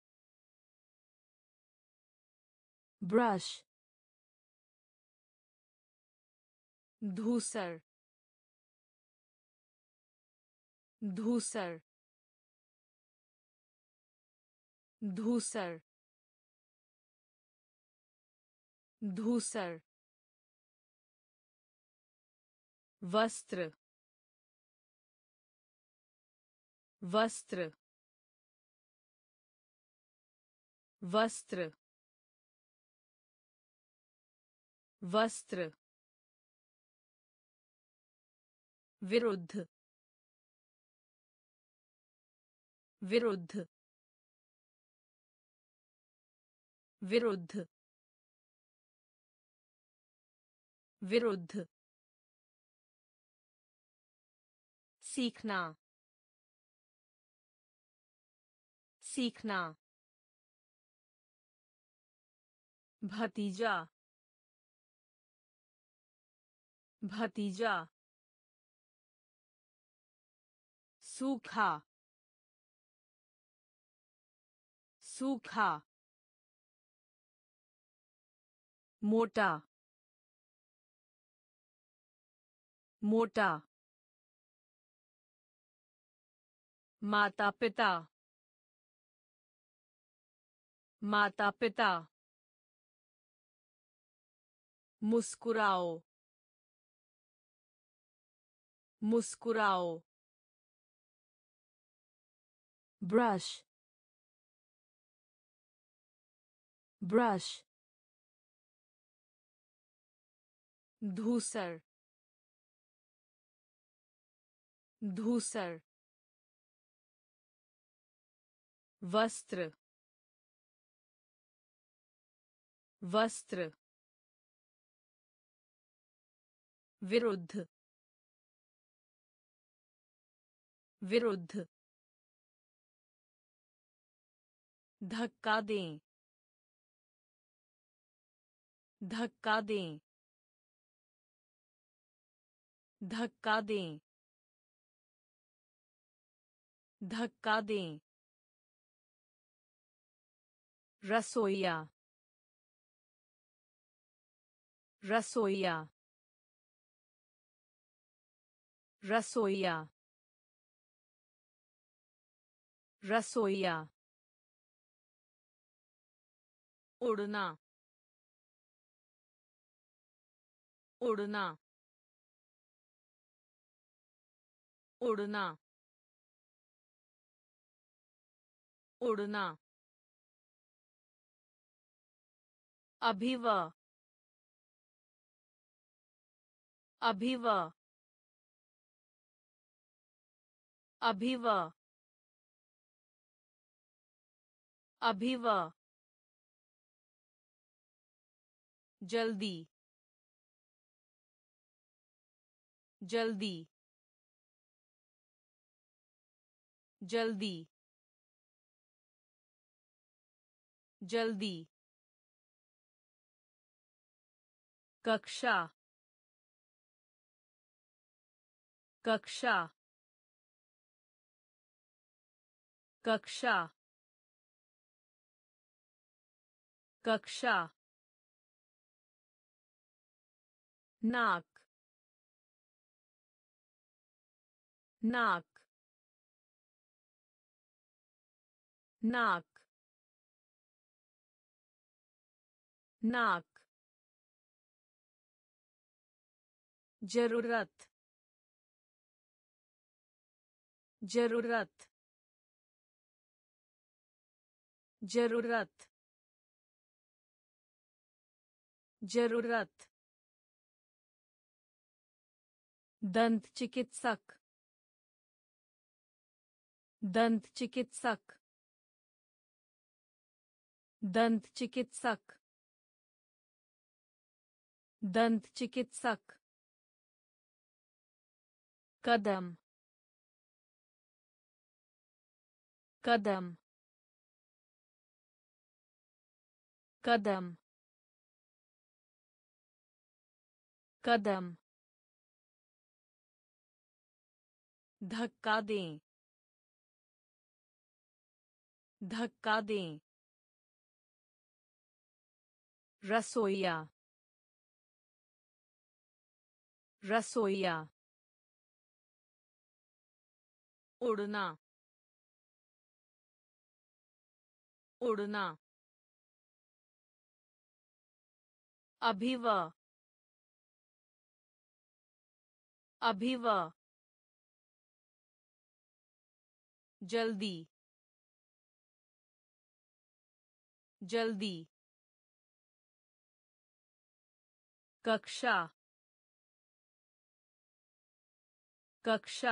brush धूसर धूसर धूसर धूसर वस्त्र वस्त्र वस्त्र वस्त्र विरुद्ध विरुद्ध विरुद्ध विरुद्ध सीखना सीखना भतीजा भतीजा सूखा सूखा मोटा मोटा माता पिता माता पिता मुस्कुराओ मुस्कुराओ brush brush धूसर धूसर वस्त्र वस्त्र विरुद्ध विरुद्ध धक्का दें धक्का दें धक्का दें धक्का दें रसोइया रसोइया रसोइया रसोइया उड़ना उड़ना उड़ना उड़ना अभिवा अभिवा अभिवा अभिव जल्दी जल्दी जल्दी जल्दी कक्षा कक्षा कक्षा कक्षा नाक नाक नाक नाक जरूरत जरूरत जरूरत जरूरत दंत चिकित्सक दंत चिकित्सक दंत चिकित्सक दंत चिकित्सक कदम कदम कदम कदम धक्का दें धक्का दें रसोइया रसोइया उड़ना उड़ना अभिव अभिव जल्दी जल्दी कक्षा कक्षा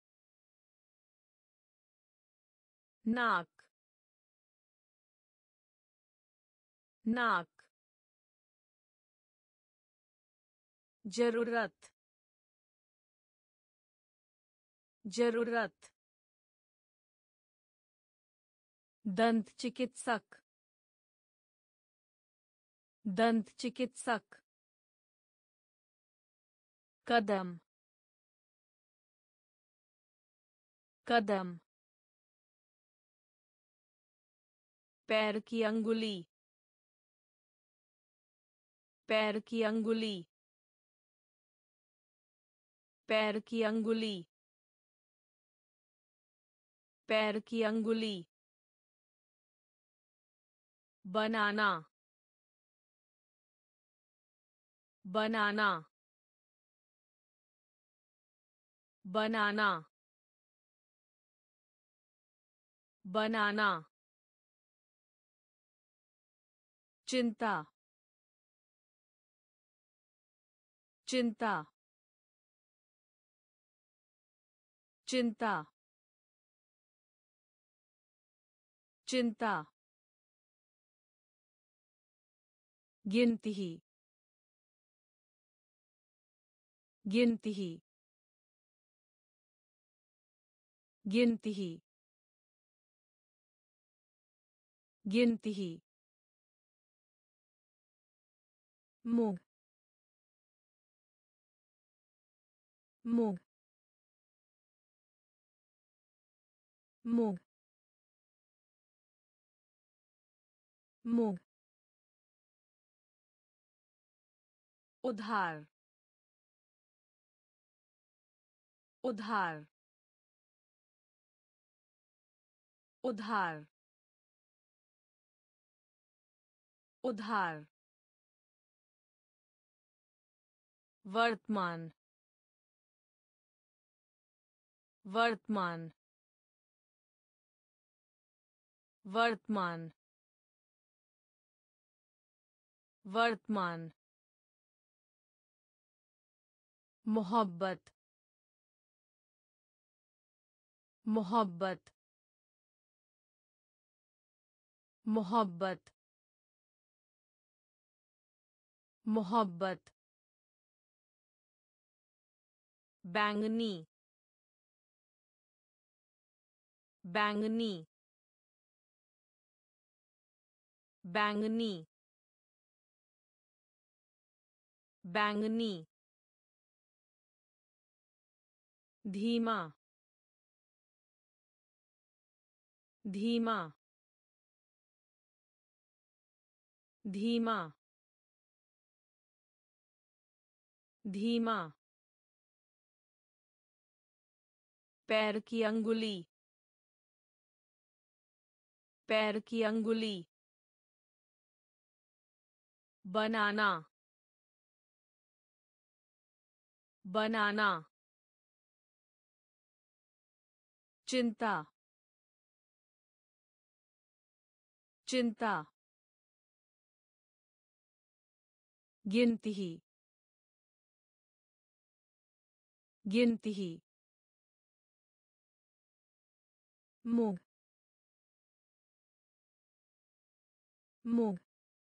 नाक नाक जरूरत जरूरत दंत चिकित्सक दंत चिकित्सक कदम कदम पैर की अंगुली पैर की अंगुली पैर की अंगुली पैर की अंगुली बनाना बनाना बनाना बनाना चिंता चिंता चिंता चिंता गिनती गिनती गिनती गिनती मूंग मूंग मूंग मूंग उधार उधार उधार उधार वर्तमान वर्तमान वर्तमान वर्तमान मोहब्बत मोहब्बत मोहब्बत मोहब्बत बैंगनी बैंगनी बैंगनी बैंगनी धीमा धीमा धीमा धीमा पैर की अंगुली पैर की अंगुली बनाना बनाना चिंता चिंता गिनती गिनती मूंग मूंग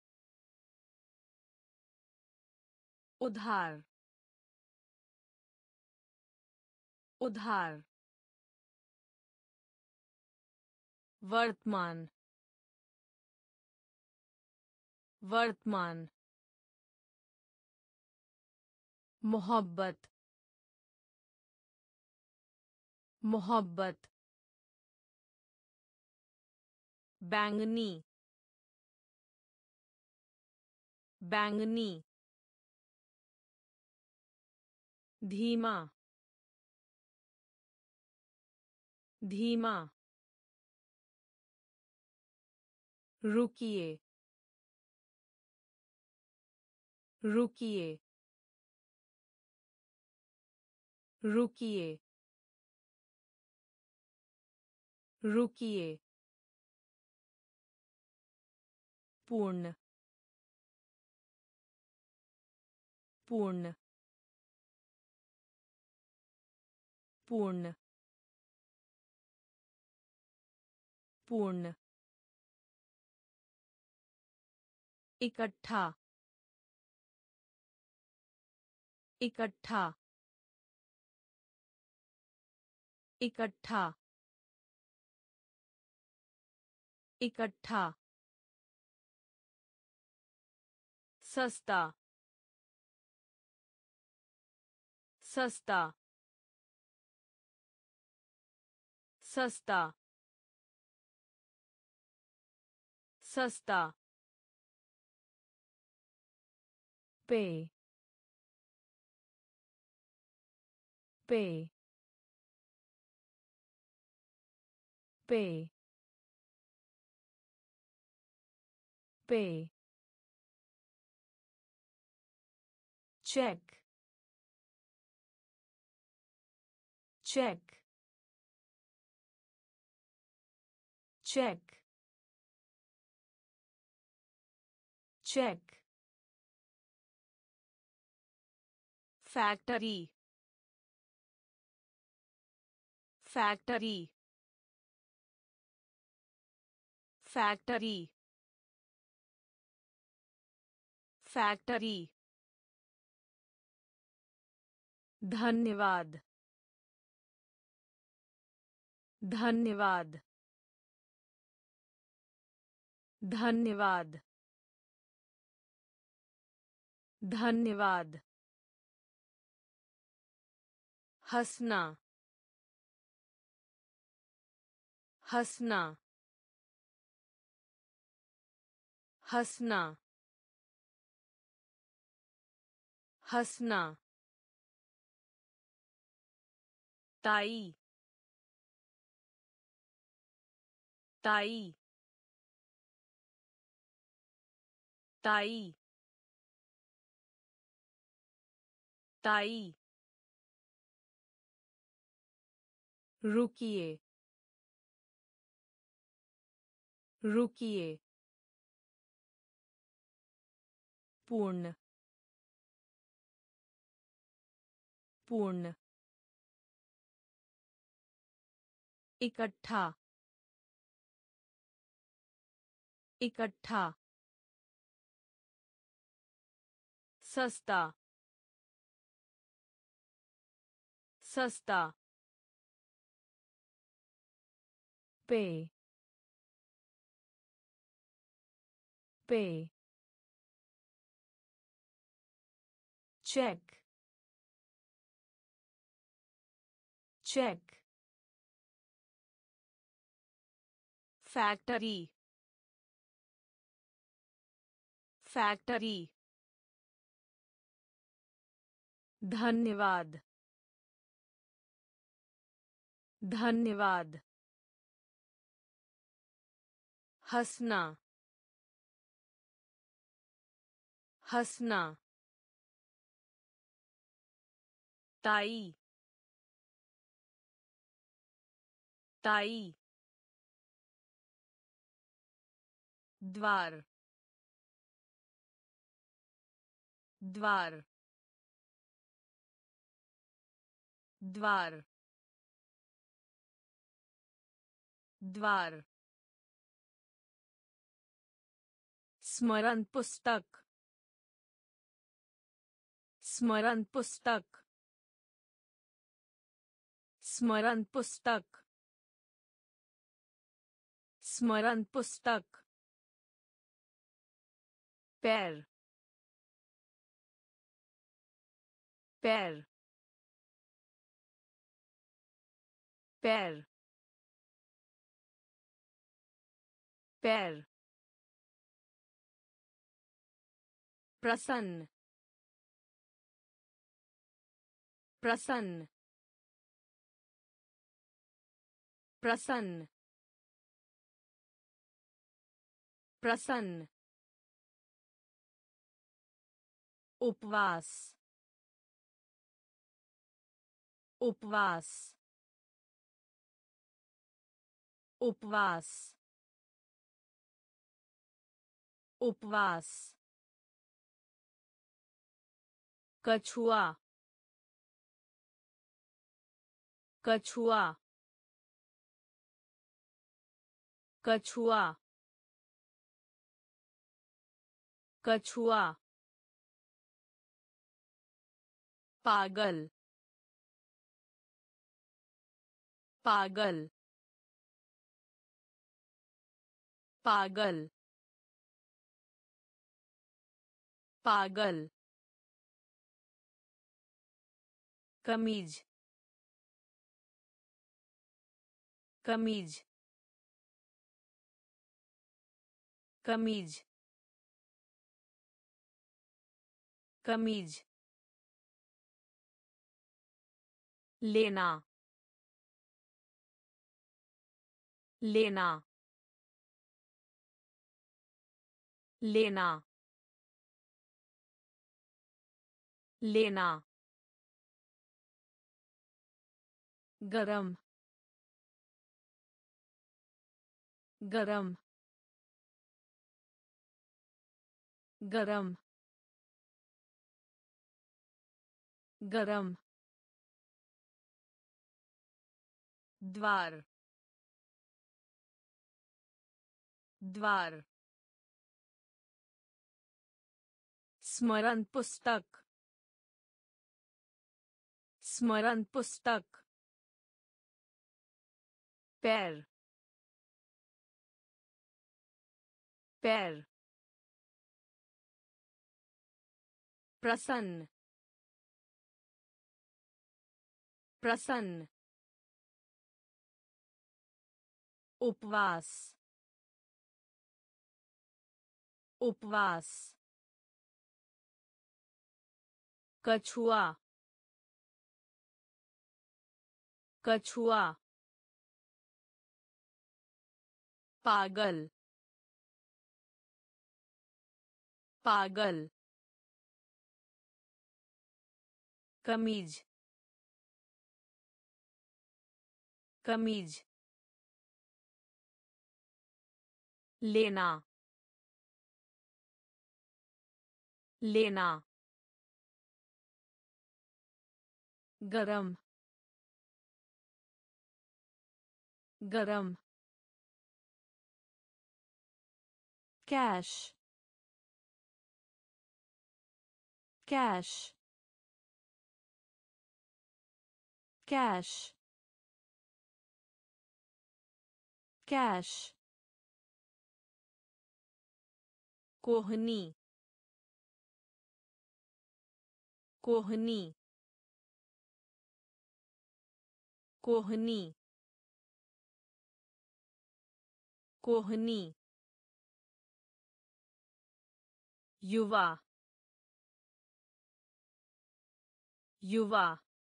उधार उधार वर्तमान वर्तमान मोहब्बत मोहब्बत बैंगनी बैंगनी धीमा धीमा रुकिए रुकिए रुकिए रुकिए पूर्ण पूर्ण पूर्ण पूर्ण इकट्ठा इकट्ठा इकट्ठा इकट्ठा सस्ता सस्ता सस्ता सस्ता पे pay pay pay check check check check factory factory factory factory धन्यवाद धन्यवाद धन्यवाद धन्यवाद हंसना हंसना हंसना हंसना ताई ताई ताई ताई रुकिए रुकिए पूर्ण पूर्ण इकट्ठा इकट्ठा सस्ता सस्ता पे pay check check factory factory धन्यवाद धन्यवाद हंसना हंसना ताई ताई द्वार द्वार द्वार द्वार स्मरण पुस्तक स्मरण पुस्तक स्मरण पुस्तक स्मरण पुस्तक पैर पैर पैर पैर प्रसन्न प्रसन्न प्रसन्न प्रसन्न उपवास उपवास उपवास उपवास कछुआ कछुआ कछुआ कछुआ पागल पागल पागल पागल कमीज कमीज कमीज कमीज लेना लेना लेना लेना गरम गरम गरम गरम द्वार द्वार स्मरण पुस्तक स्मरण पुस्तक पैर पैर प्रसन्न प्रसन्न उपवास उपवास कछुआ कछुआ पागल पागल कमीज कमीज लेना लेना गरम गरम cash, cash, cash, cash, कोहनी कोहनी कोहनी कोहनी युवा युवा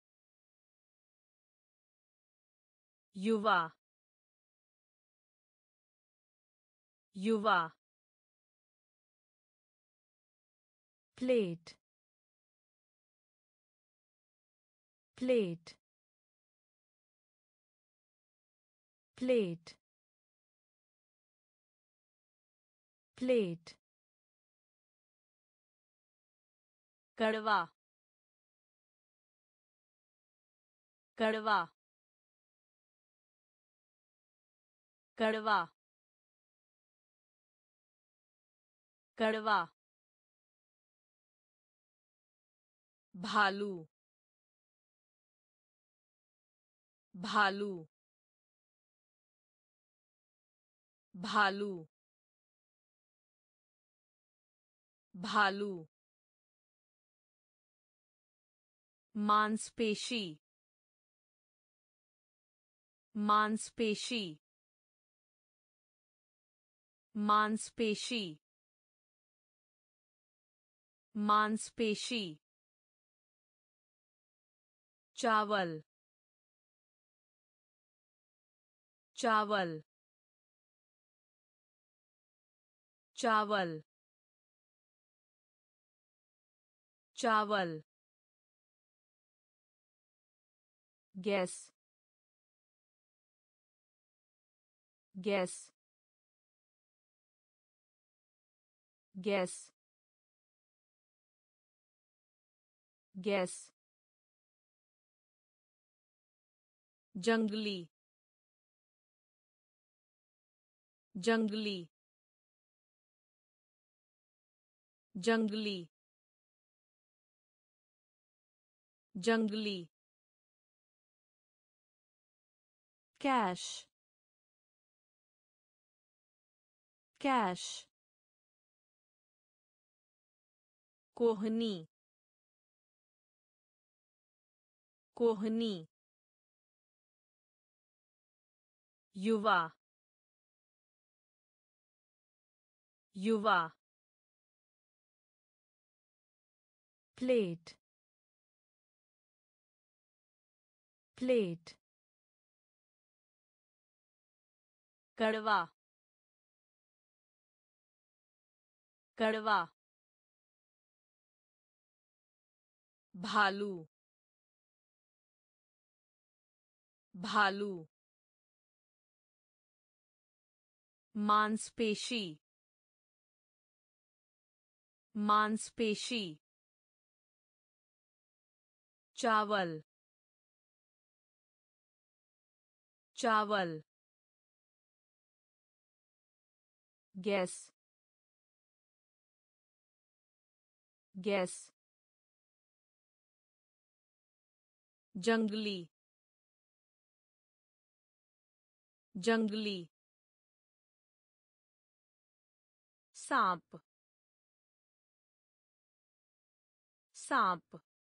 युवा युवा plate, plate, plate, plate, कड़वा कड़वा कड़वा कड़वा भालू भालू भालू भालू मांसपेशी मांसपेशी मांसपेशी मांसपेशी चावल चावल चावल चावल गैस गैस गैस गैस जंगली जंगली जंगली जंगली cash, cash, कोहनी कोहनी युवा युवा plate, plate, कड़वा कड़वा भालू भालू मांसपेशी मांसपेशी चावल चावल गैस गैस जंगली जंगली सांप सांप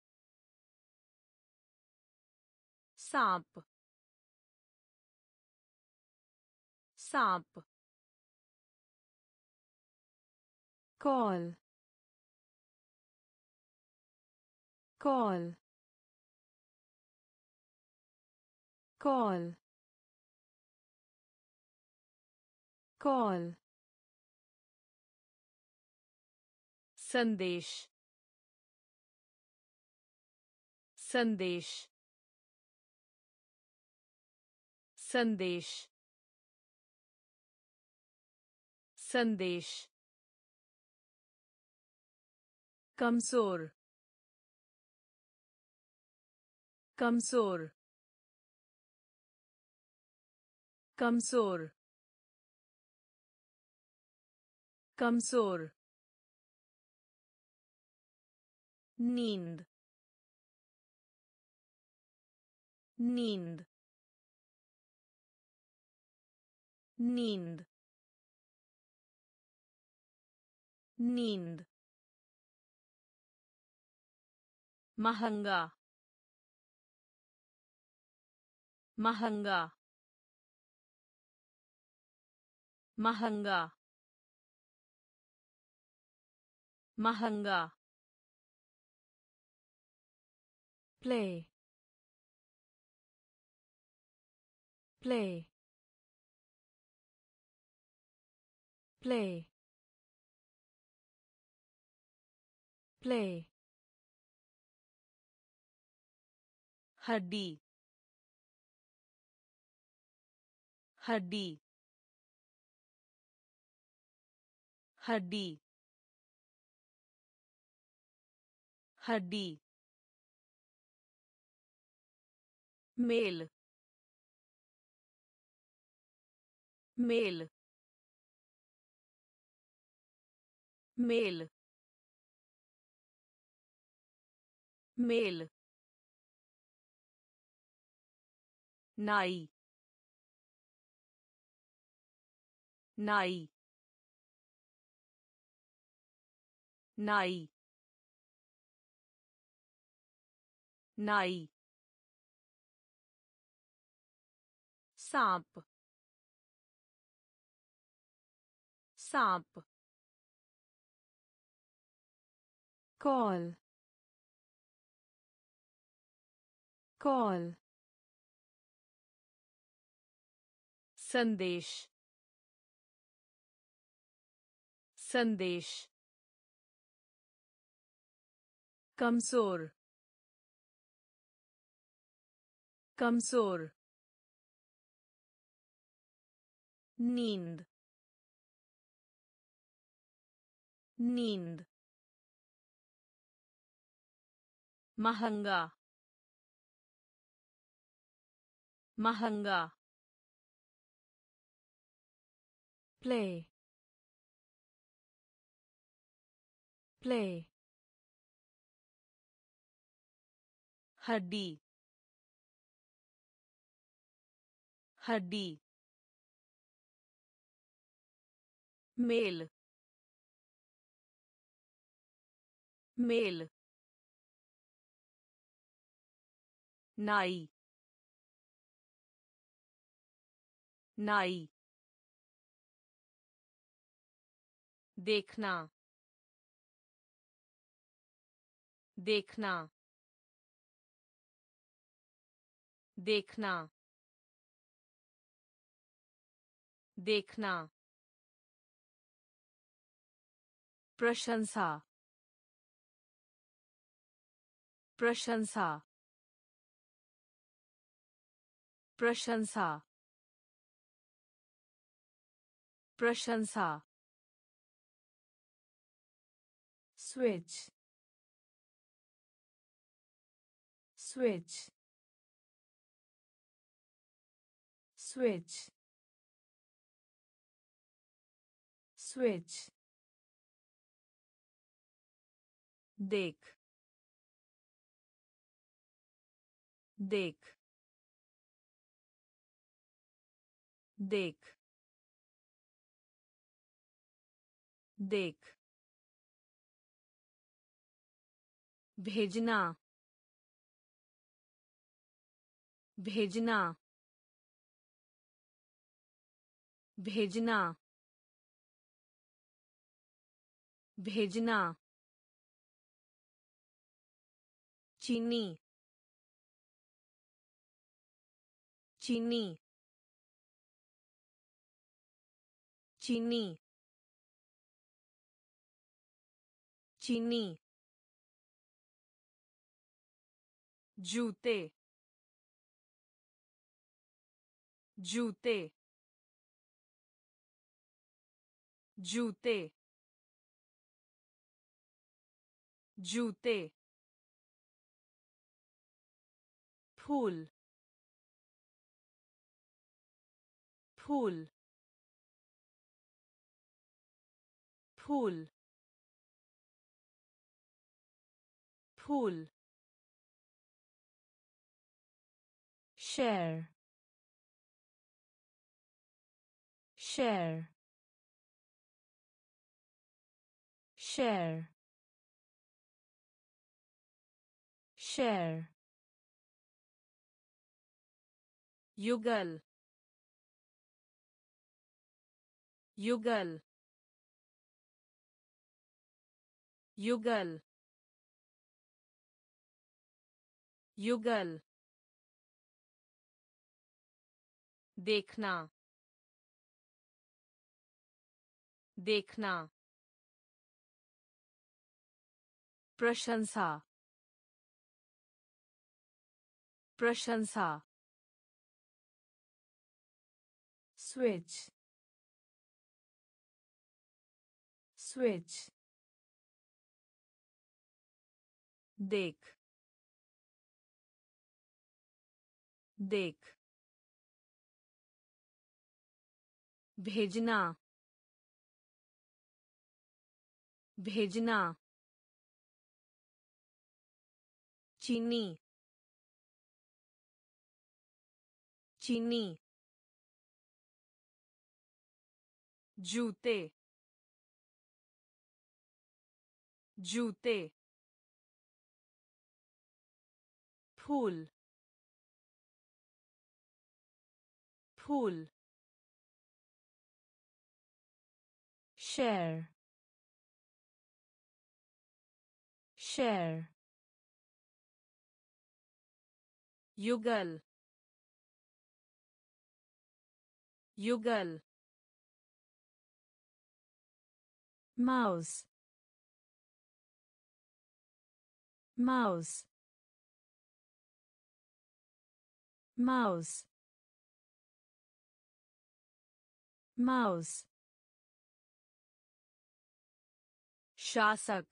सांप सांप call, call, call, call, संदेश संदेश संदेश संदेश कमजोर कमजोर कमजोर कमजोर नींद नींद नींद नींद महंगा महंगा महंगा महंगा play play play play हड्डी हड्डी हड्डी हड्डी मेल मेल मेल मेल नाई नाई नाई नाई सांप सांप call call संदेश संदेश कमजोर कमजोर नींद नींद महंगा महंगा play play हड्डी हड्डी मेल मेल नाई नाई देखना देखना देखना देखना प्रशंसा प्रशंसा प्रशंसा प्रशंसा switch switch switch switch देख देख देख देख भेजना भेजना भेजना भेजना चीनी चीनी चीनी चीनी जूते जूते जूते जूते फूल फूल फूल फूल share share share share युगल युगल युगल युगल देखना देखना प्रशंसा प्रशंसा switch switch देख देख भेजना भेजना चीनी चीनी जूते जूते फूल फूल share share युगल युगल mouse mouse mouse mouse शासक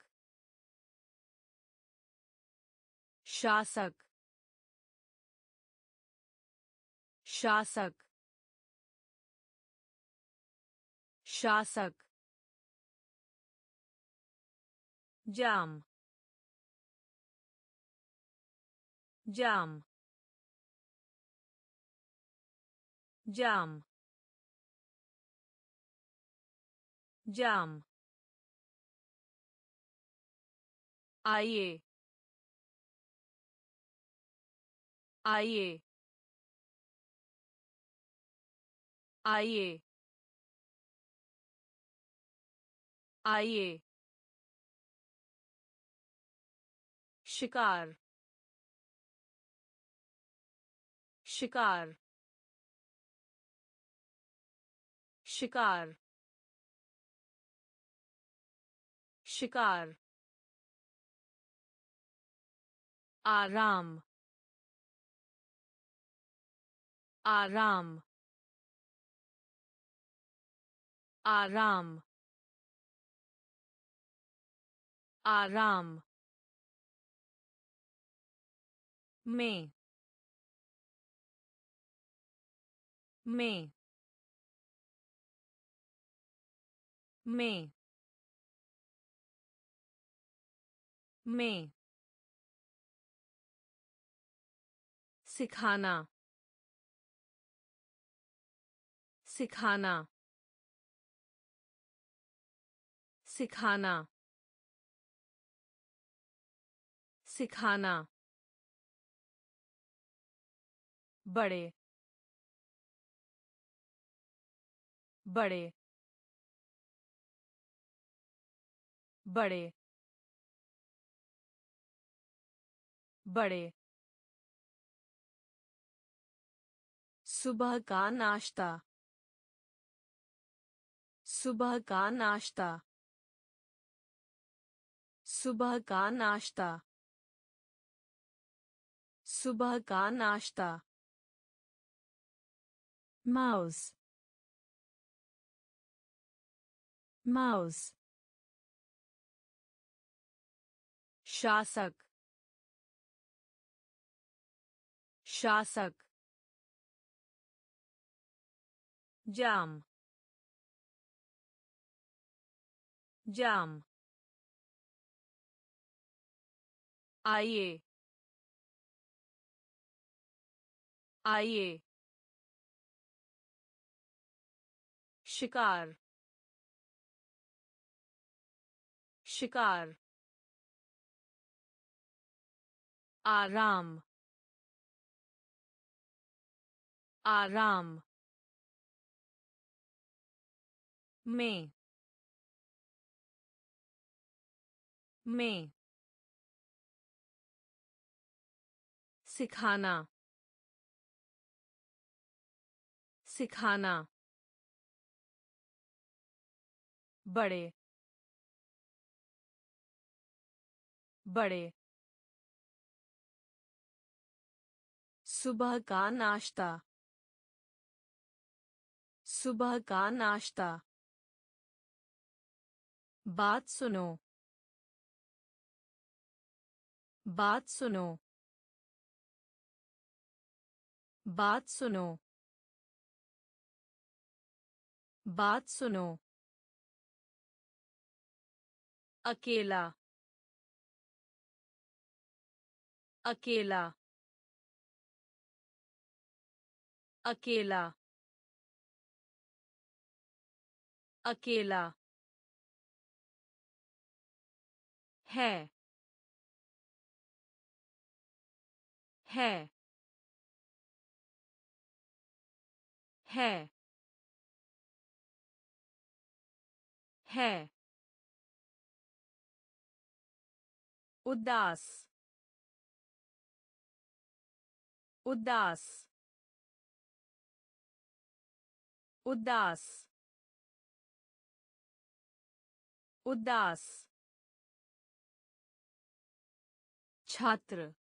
शासक शासक शासक जाम जाम जाम जाम आइए आइए आइए आइए शिकार शिकार शिकार शिकार आराम आराम आराम आराम में में में में सिखाना सिखाना सिखाना सिखाना बड़े बड़े बड़े बड़े सुबह का नाश्ता सुबह का नाश्ता सुबह का नाश्ता सुबह का नाश्ता mouse mouse शासक शासक जाम जाम आइए आइए शिकार शिकार आराम आराम में में सिखाना सिखाना बड़े बड़े सुबह का नाश्ता सुबह का नाश्ता बात सुनो बात सुनो बात सुनो बात सुनो अकेला अकेला अकेला अकेला है है है है उदास उदास उदास उदास छात्र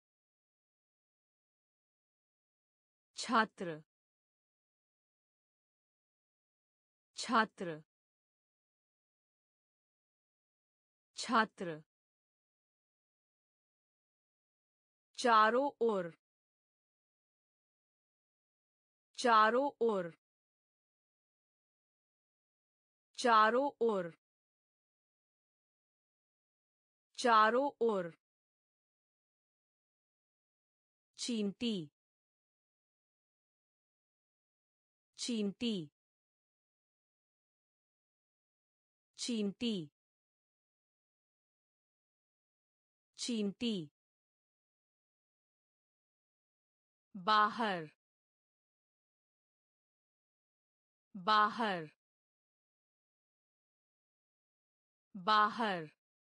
छात्र छात्र छात्र चारों ओर चारों ओर चारों ओर चारों ओर चींटी चींटी चींटी चींटी बाहर बाहर बाहर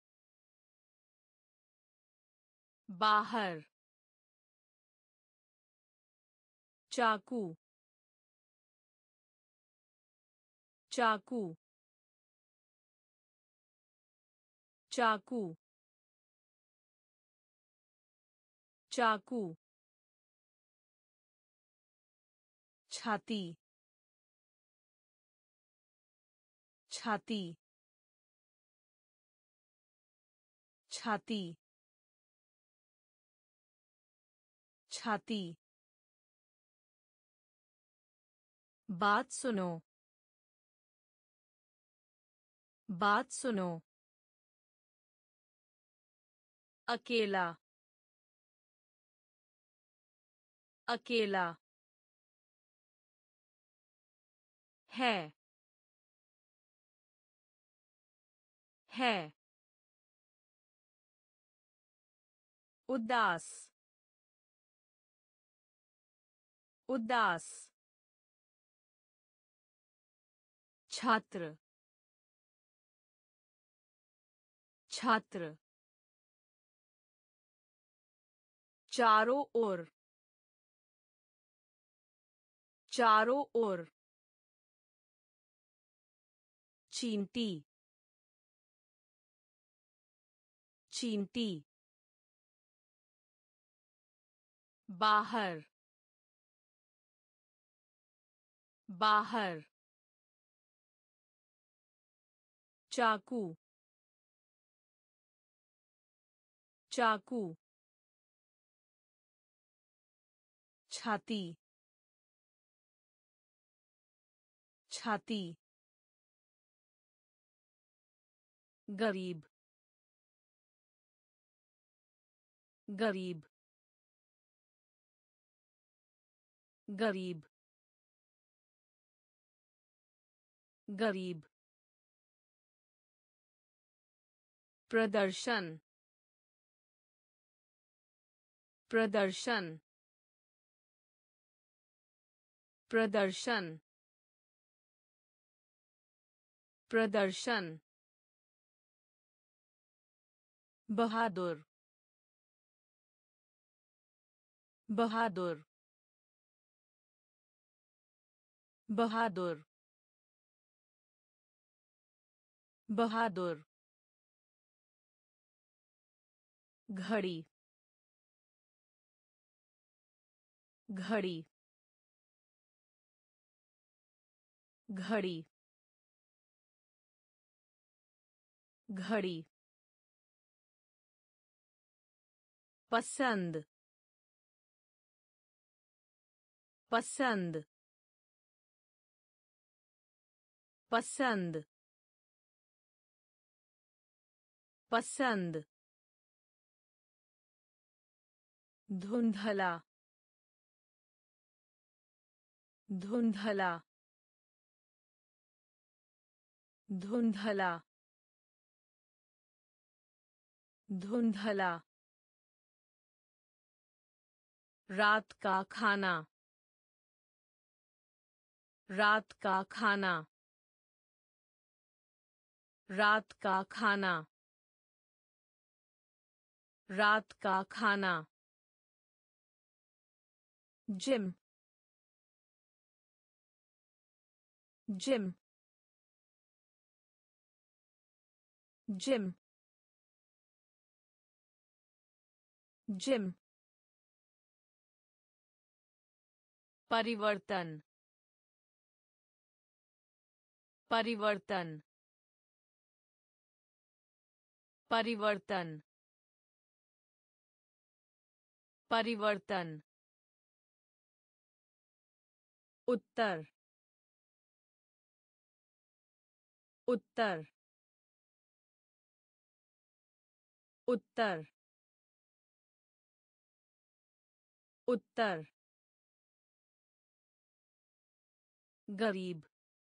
बाहर चाकू चाकू चाकू चाकू छाती छाती छाती छाती बात सुनो बात सुनो अकेला अकेला है है उदास उदास छात्र छात्र चारों ओर चारों ओर चींटी चींटी बाहर बाहर चाकू चाकू छाती छाती गरीब गरीब गरीब गरीब प्रदर्शन प्रदर्शन प्रदर्शन प्रदर्शन बहादुर बहादुर बहादुर बहादुर घड़ी घड़ी घड़ी घड़ी पसंद पसंद पसंद पसंद धुंधला धुंधला धुंधला धुंधला रात का खाना रात का खाना रात का खाना रात का खाना जिम जिम जिम जिम परिवर्तन परिवर्तन परिवर्तन परिवर्तन उत्तर उत्तर उत्तर उत्तर गरीब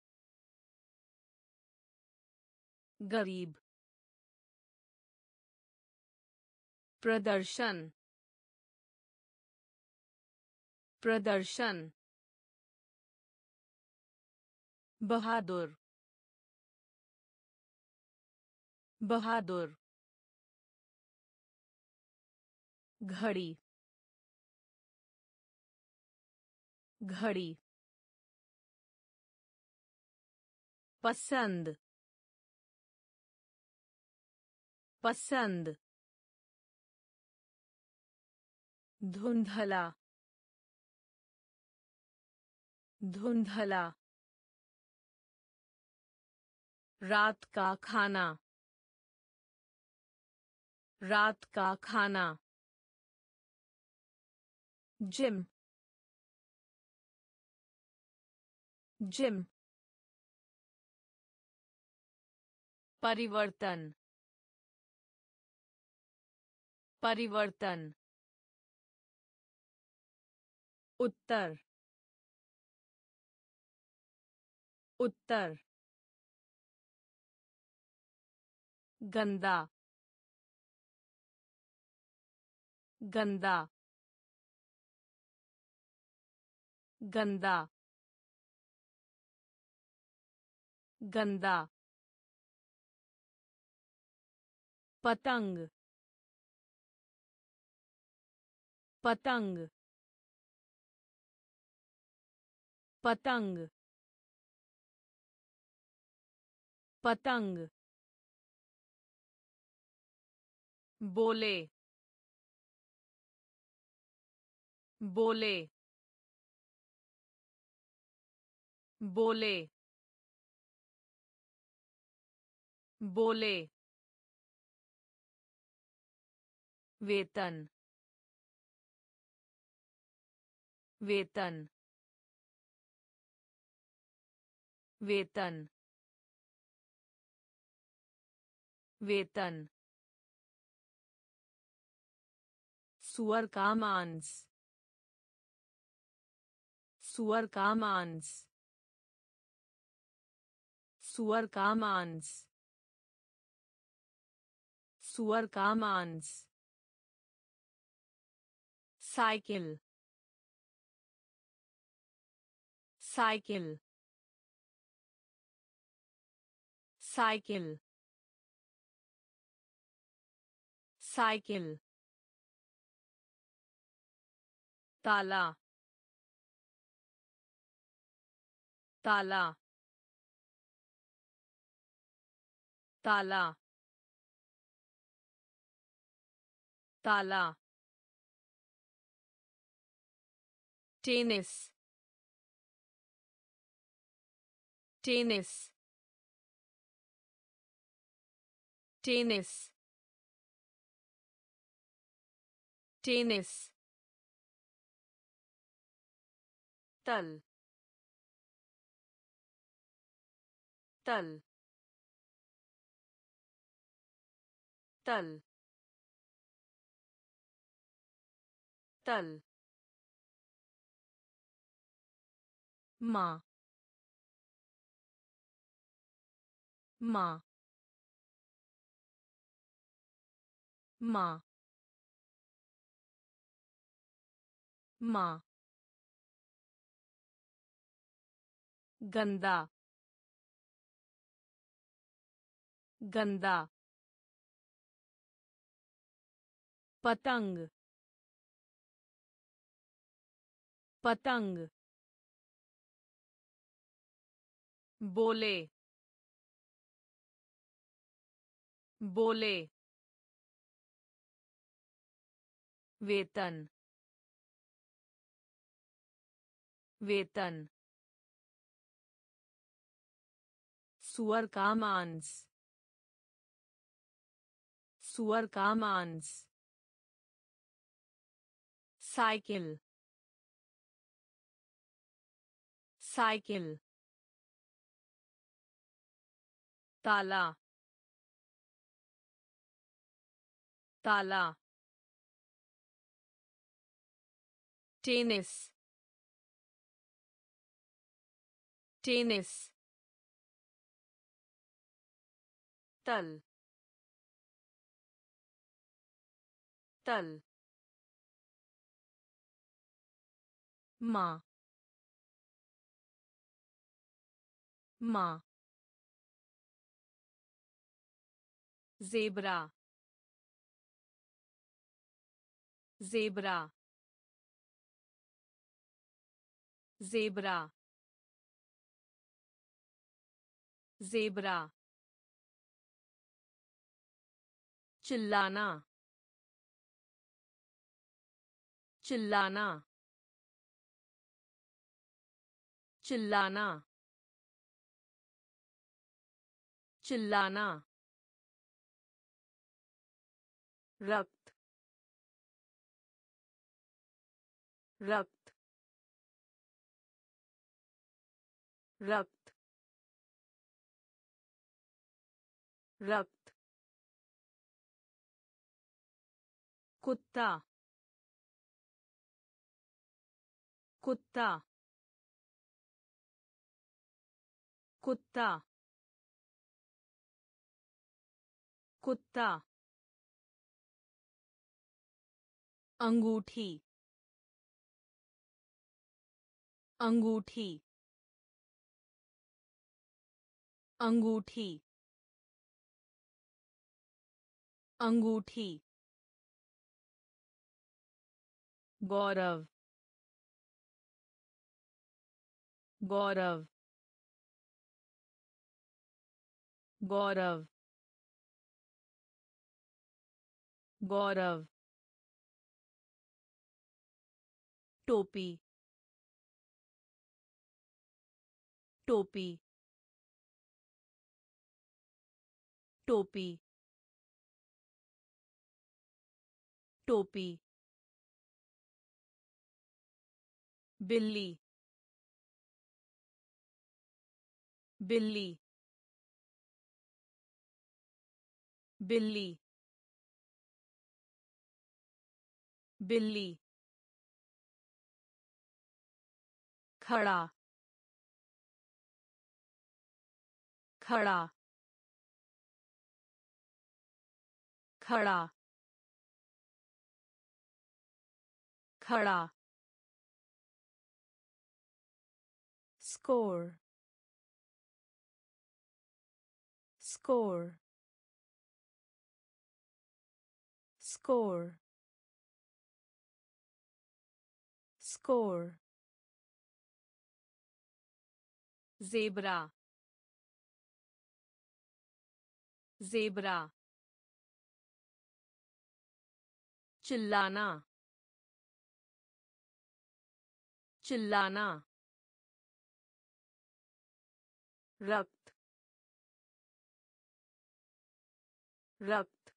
गरीब प्रदर्शन प्रदर्शन बहादुर बहादुर घड़ी घड़ी पसंद पसंद धुंधला धुंधला रात का खाना रात का खाना जिम जिम परिवर्तन परिवर्तन उत्तर उत्तर गंदा गंदा गंदा गंदा पतंग पतंग पतंग पतंग बोले बोले बोले बोले वेतन वेतन वेतन वेतन सुअर का मांस सुअर का मांस सुअर का मांस सुअर का मांस साइकिल साइकिल साइकिल साइकिल ताला ताला ताला ताला टेनिस टेनिस टेनिस टेनिस तल तल तल तल माँ माँ माँ माँ गंदा गंदा पतंग पतंग बोले बोले वेतन वेतन सुअर का मांस सुअर का मांस साइकिल साइकिल ताला ताला टेनिस टेनिस तल तल माँ माँ ज़ेब्रा ज़ेब्रा ज़ेब्रा ज़ेब्रा चिल्लाना चिल्लाना चिल्लाना चिल्लाना रक्त रक्त रक्त रक्त कुत्ता कुत्ता कुत्ता कुत्ता अंगूठी अंगूठी अंगूठी अंगूठी गौरव गौरव गौरव गौरव टोपी टोपी टोपी टोपी बिल्ली बिल्ली बिल्ली बिल्ली खड़ा खड़ा खड़ा खड़ा score, score, score, score, zebra zebra चिल्लाना चिल्लाना रक्त रक्त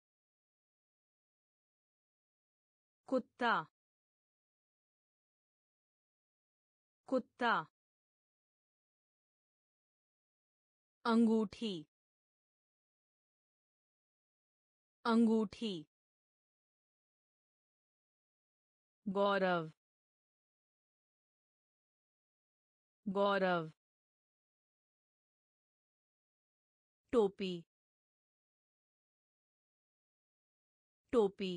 कुत्ता कुत्ता अंगूठी अंगूठी गौरव गौरव टोपी टोपी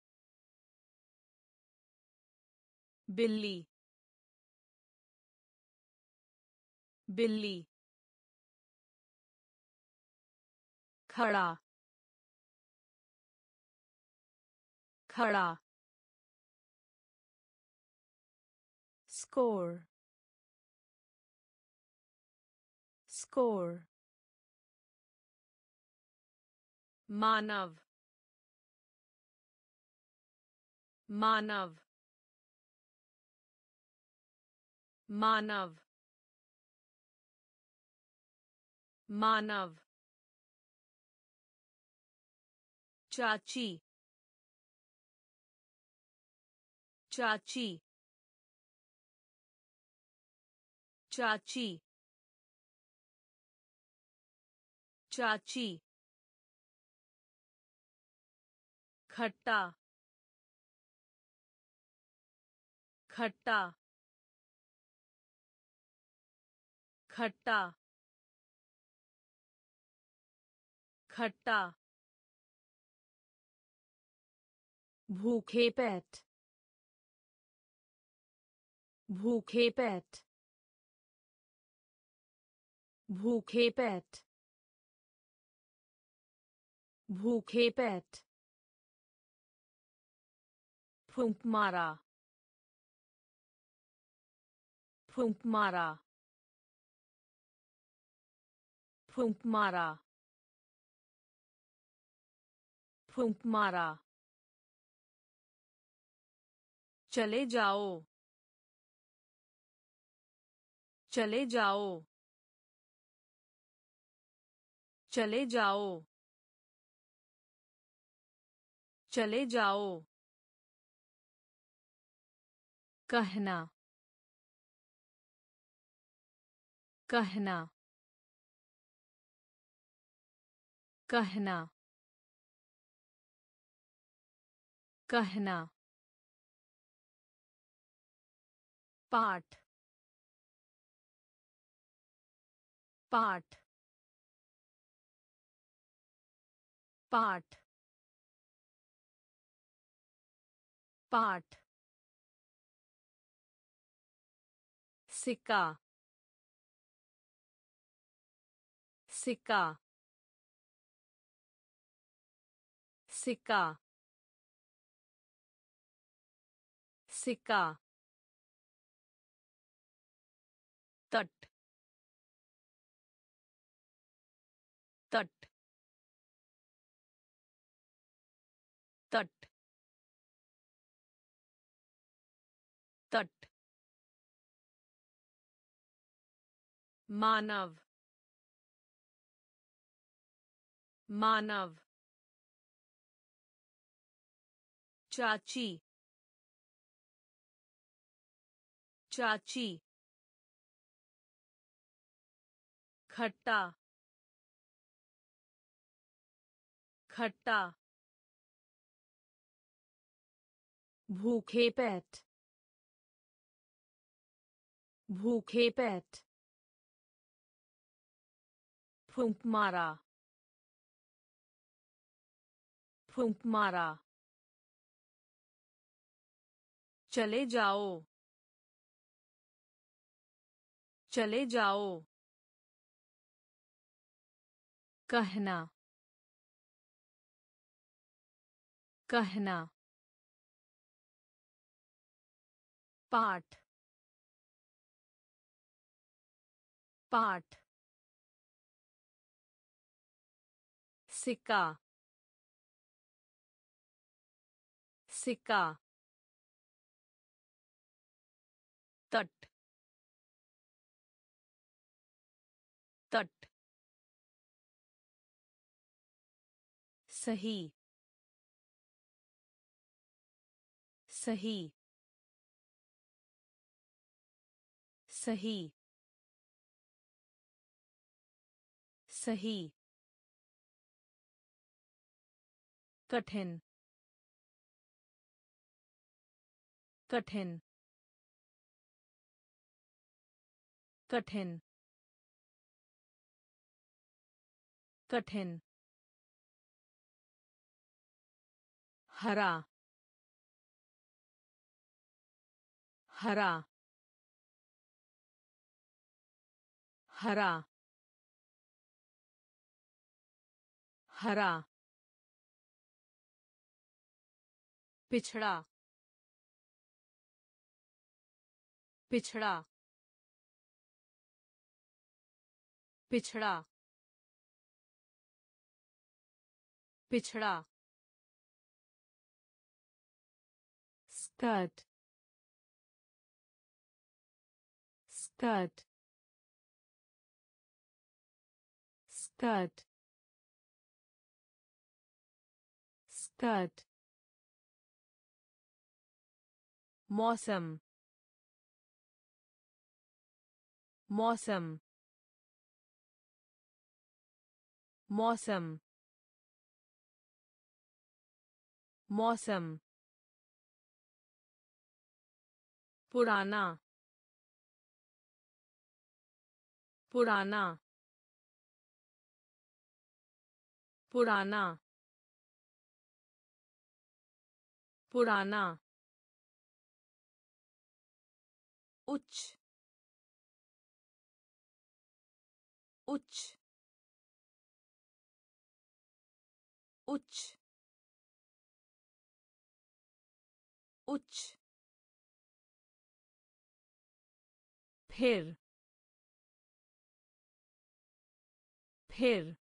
बिल्ली बिल्ली खड़ा खड़ा score, score, मानव मानव मानव मानव चाची चाची चाची चाची खट्टा खट्टा खट्टा खट्टा भूखे पेट, भूखे पेट, भूखे पेट, भूखे पेट, फूंक मारा फूंक मारा फूंक मारा फूंक मारा चले जाओ चले जाओ चले जाओ चले जाओ कहना, कहना, कहना, कहना, पाठ पाठ पाठ पाठ सिक्का सिक्का सिक्का सिक्का तट तट तट तट मानव मानव चाची चाची खट्टा खट्टा भूखे पेट भूखे पेट फूंक मारा फूंक मारा चले जाओ चले जाओ कहना कहना पाठ पाठ सिक्का सिक्का तट तट सही सही सही सही कठिन कठिन कठिन कठिन हरा हरा हरा हरा पिछड़ा पिछड़ा पिछड़ा पिछड़ा स्कर्ट स्कर्ट स्कर्ट स्कर्ट मौसम मौसम मौसम मौसम पुराना पुराना पुराना पुराना उच्च उच्च उच्च उच्च फिर फिर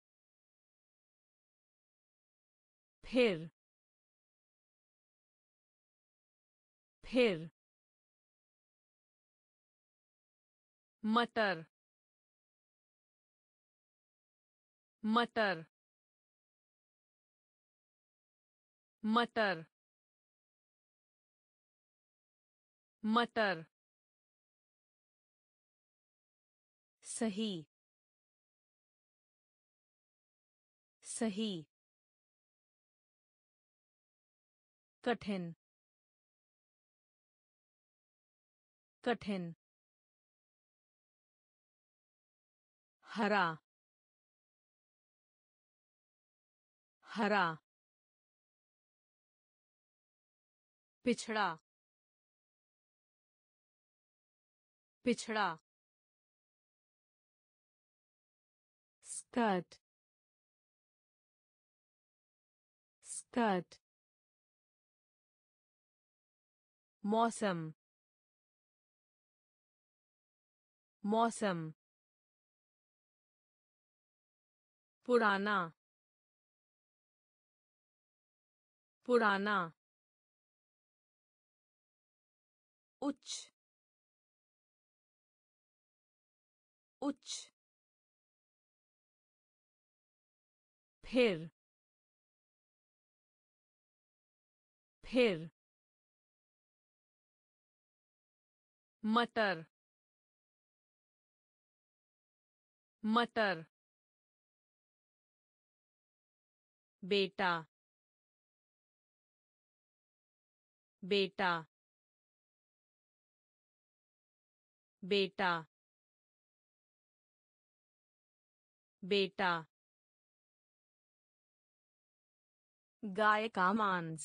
फिर फिर मटर मटर मटर मटर सही सही कठिन कठिन हरा हरा पिछड़ा पिछड़ा स्कर्ट स्कर्ट मौसम मौसम पुराना पुराना उच्च उच्च फिर फिर मटर मटर बेटा बेटा बेटा बेटा गाय का मांस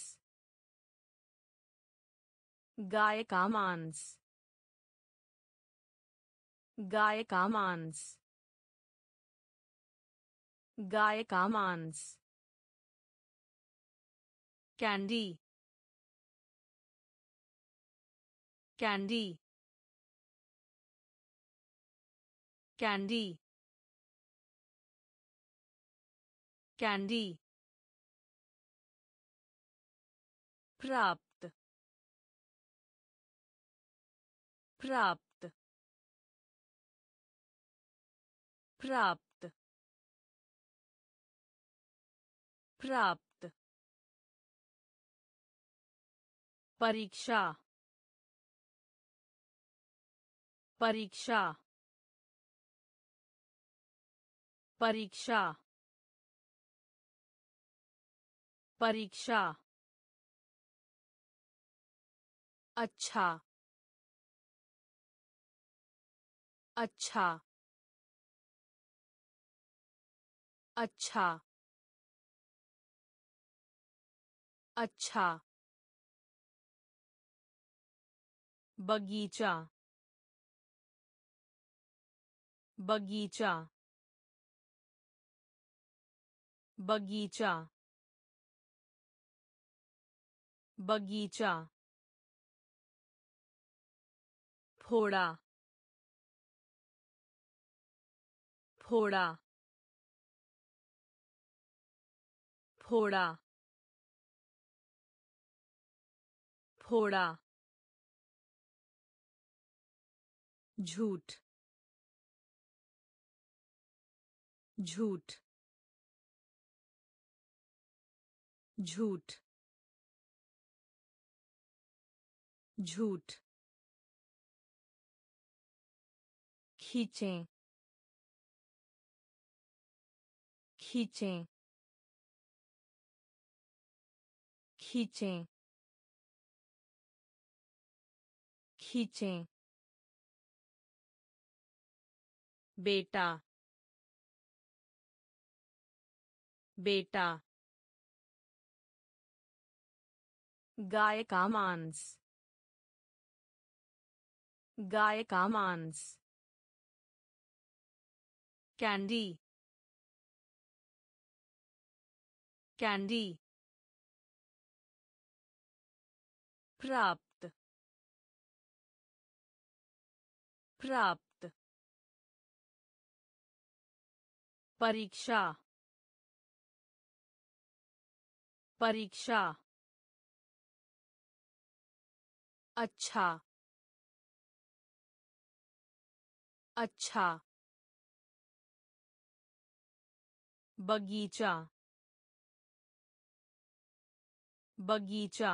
गाय का मांस गाय का मांस गाय का मांस कैंडी कैंडी कैंडी कैंडी प्राप्त प्राप्त प्राप्त प्राप्त परीक्षा परीक्षा परीक्षा परीक्षा अच्छा अच्छा अच्छा अच्छा बगीचा बगीचा बगीचा बगीचा फोड़ा फोड़ा फोड़ा फोड़ा झूठ झूठ झूठ झूठ खींचें खींचें खींचें खींचें बेटा बेटा गाय का मांस गाय का मांस कैंडी कैंडी प्राप्त प्राप्त परीक्षा परीक्षा अच्छा अच्छा बगीचा बगीचा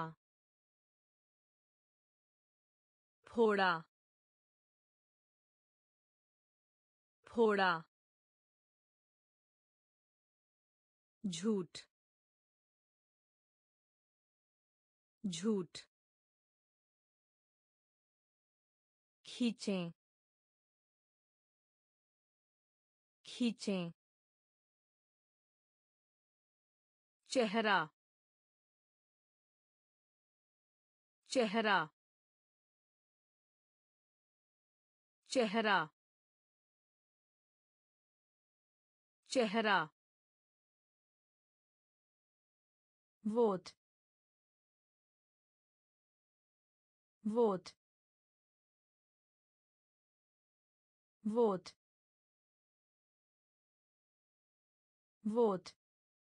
फोड़ा फोड़ा झूठ झूठ खींचें खींचें चेहरा चेहरा चेहरा चेहरा वोट वोट वोट वोट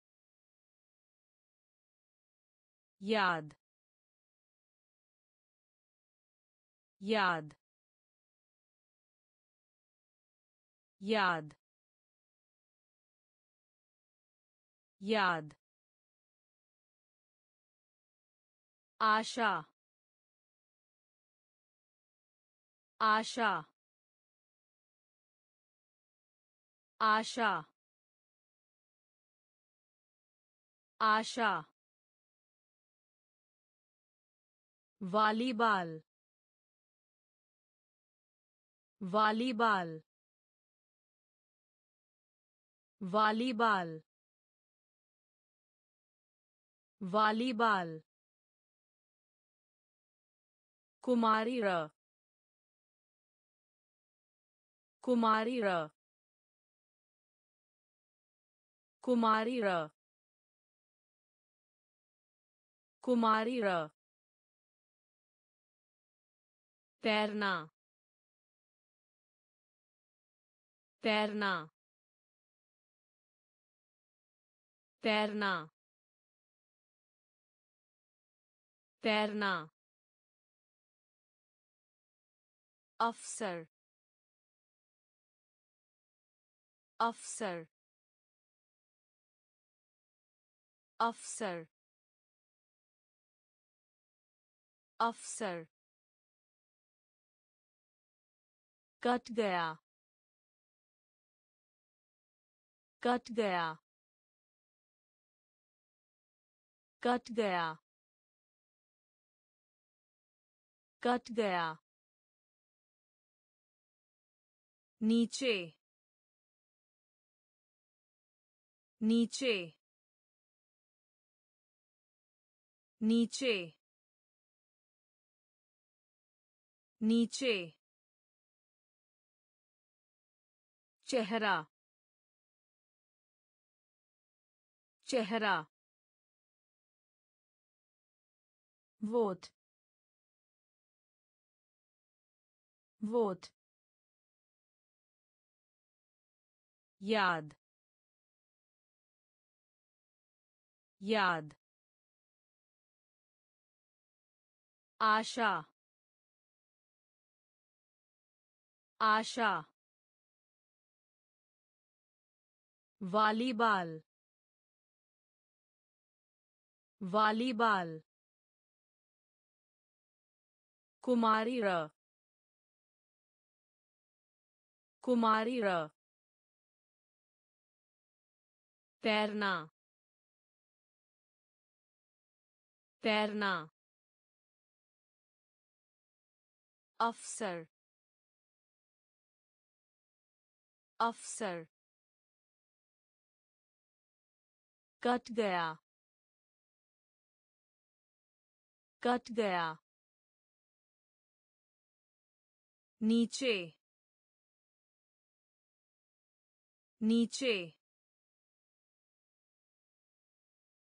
याद याद याद याद आशा आशा आशा आशा वॉलीबॉल वॉलीबॉल वॉलीबॉल वॉलीबॉल कुमारी र कुमारी र कुमारी र कुमारी र तैरना तैरना तैरना तैरना अफसर अफसर अफसर अफसर कट गया कट गया कट गया कट गया नीचे नीचे नीचे नीचे चेहरा चेहरा वोट वोट याद याद आशा आशा वॉलीबॉल वॉलीबॉल कुमारी र कुमारी र तैरना तैरना अफसर अफसर कट गया कट गया नीचे नीचे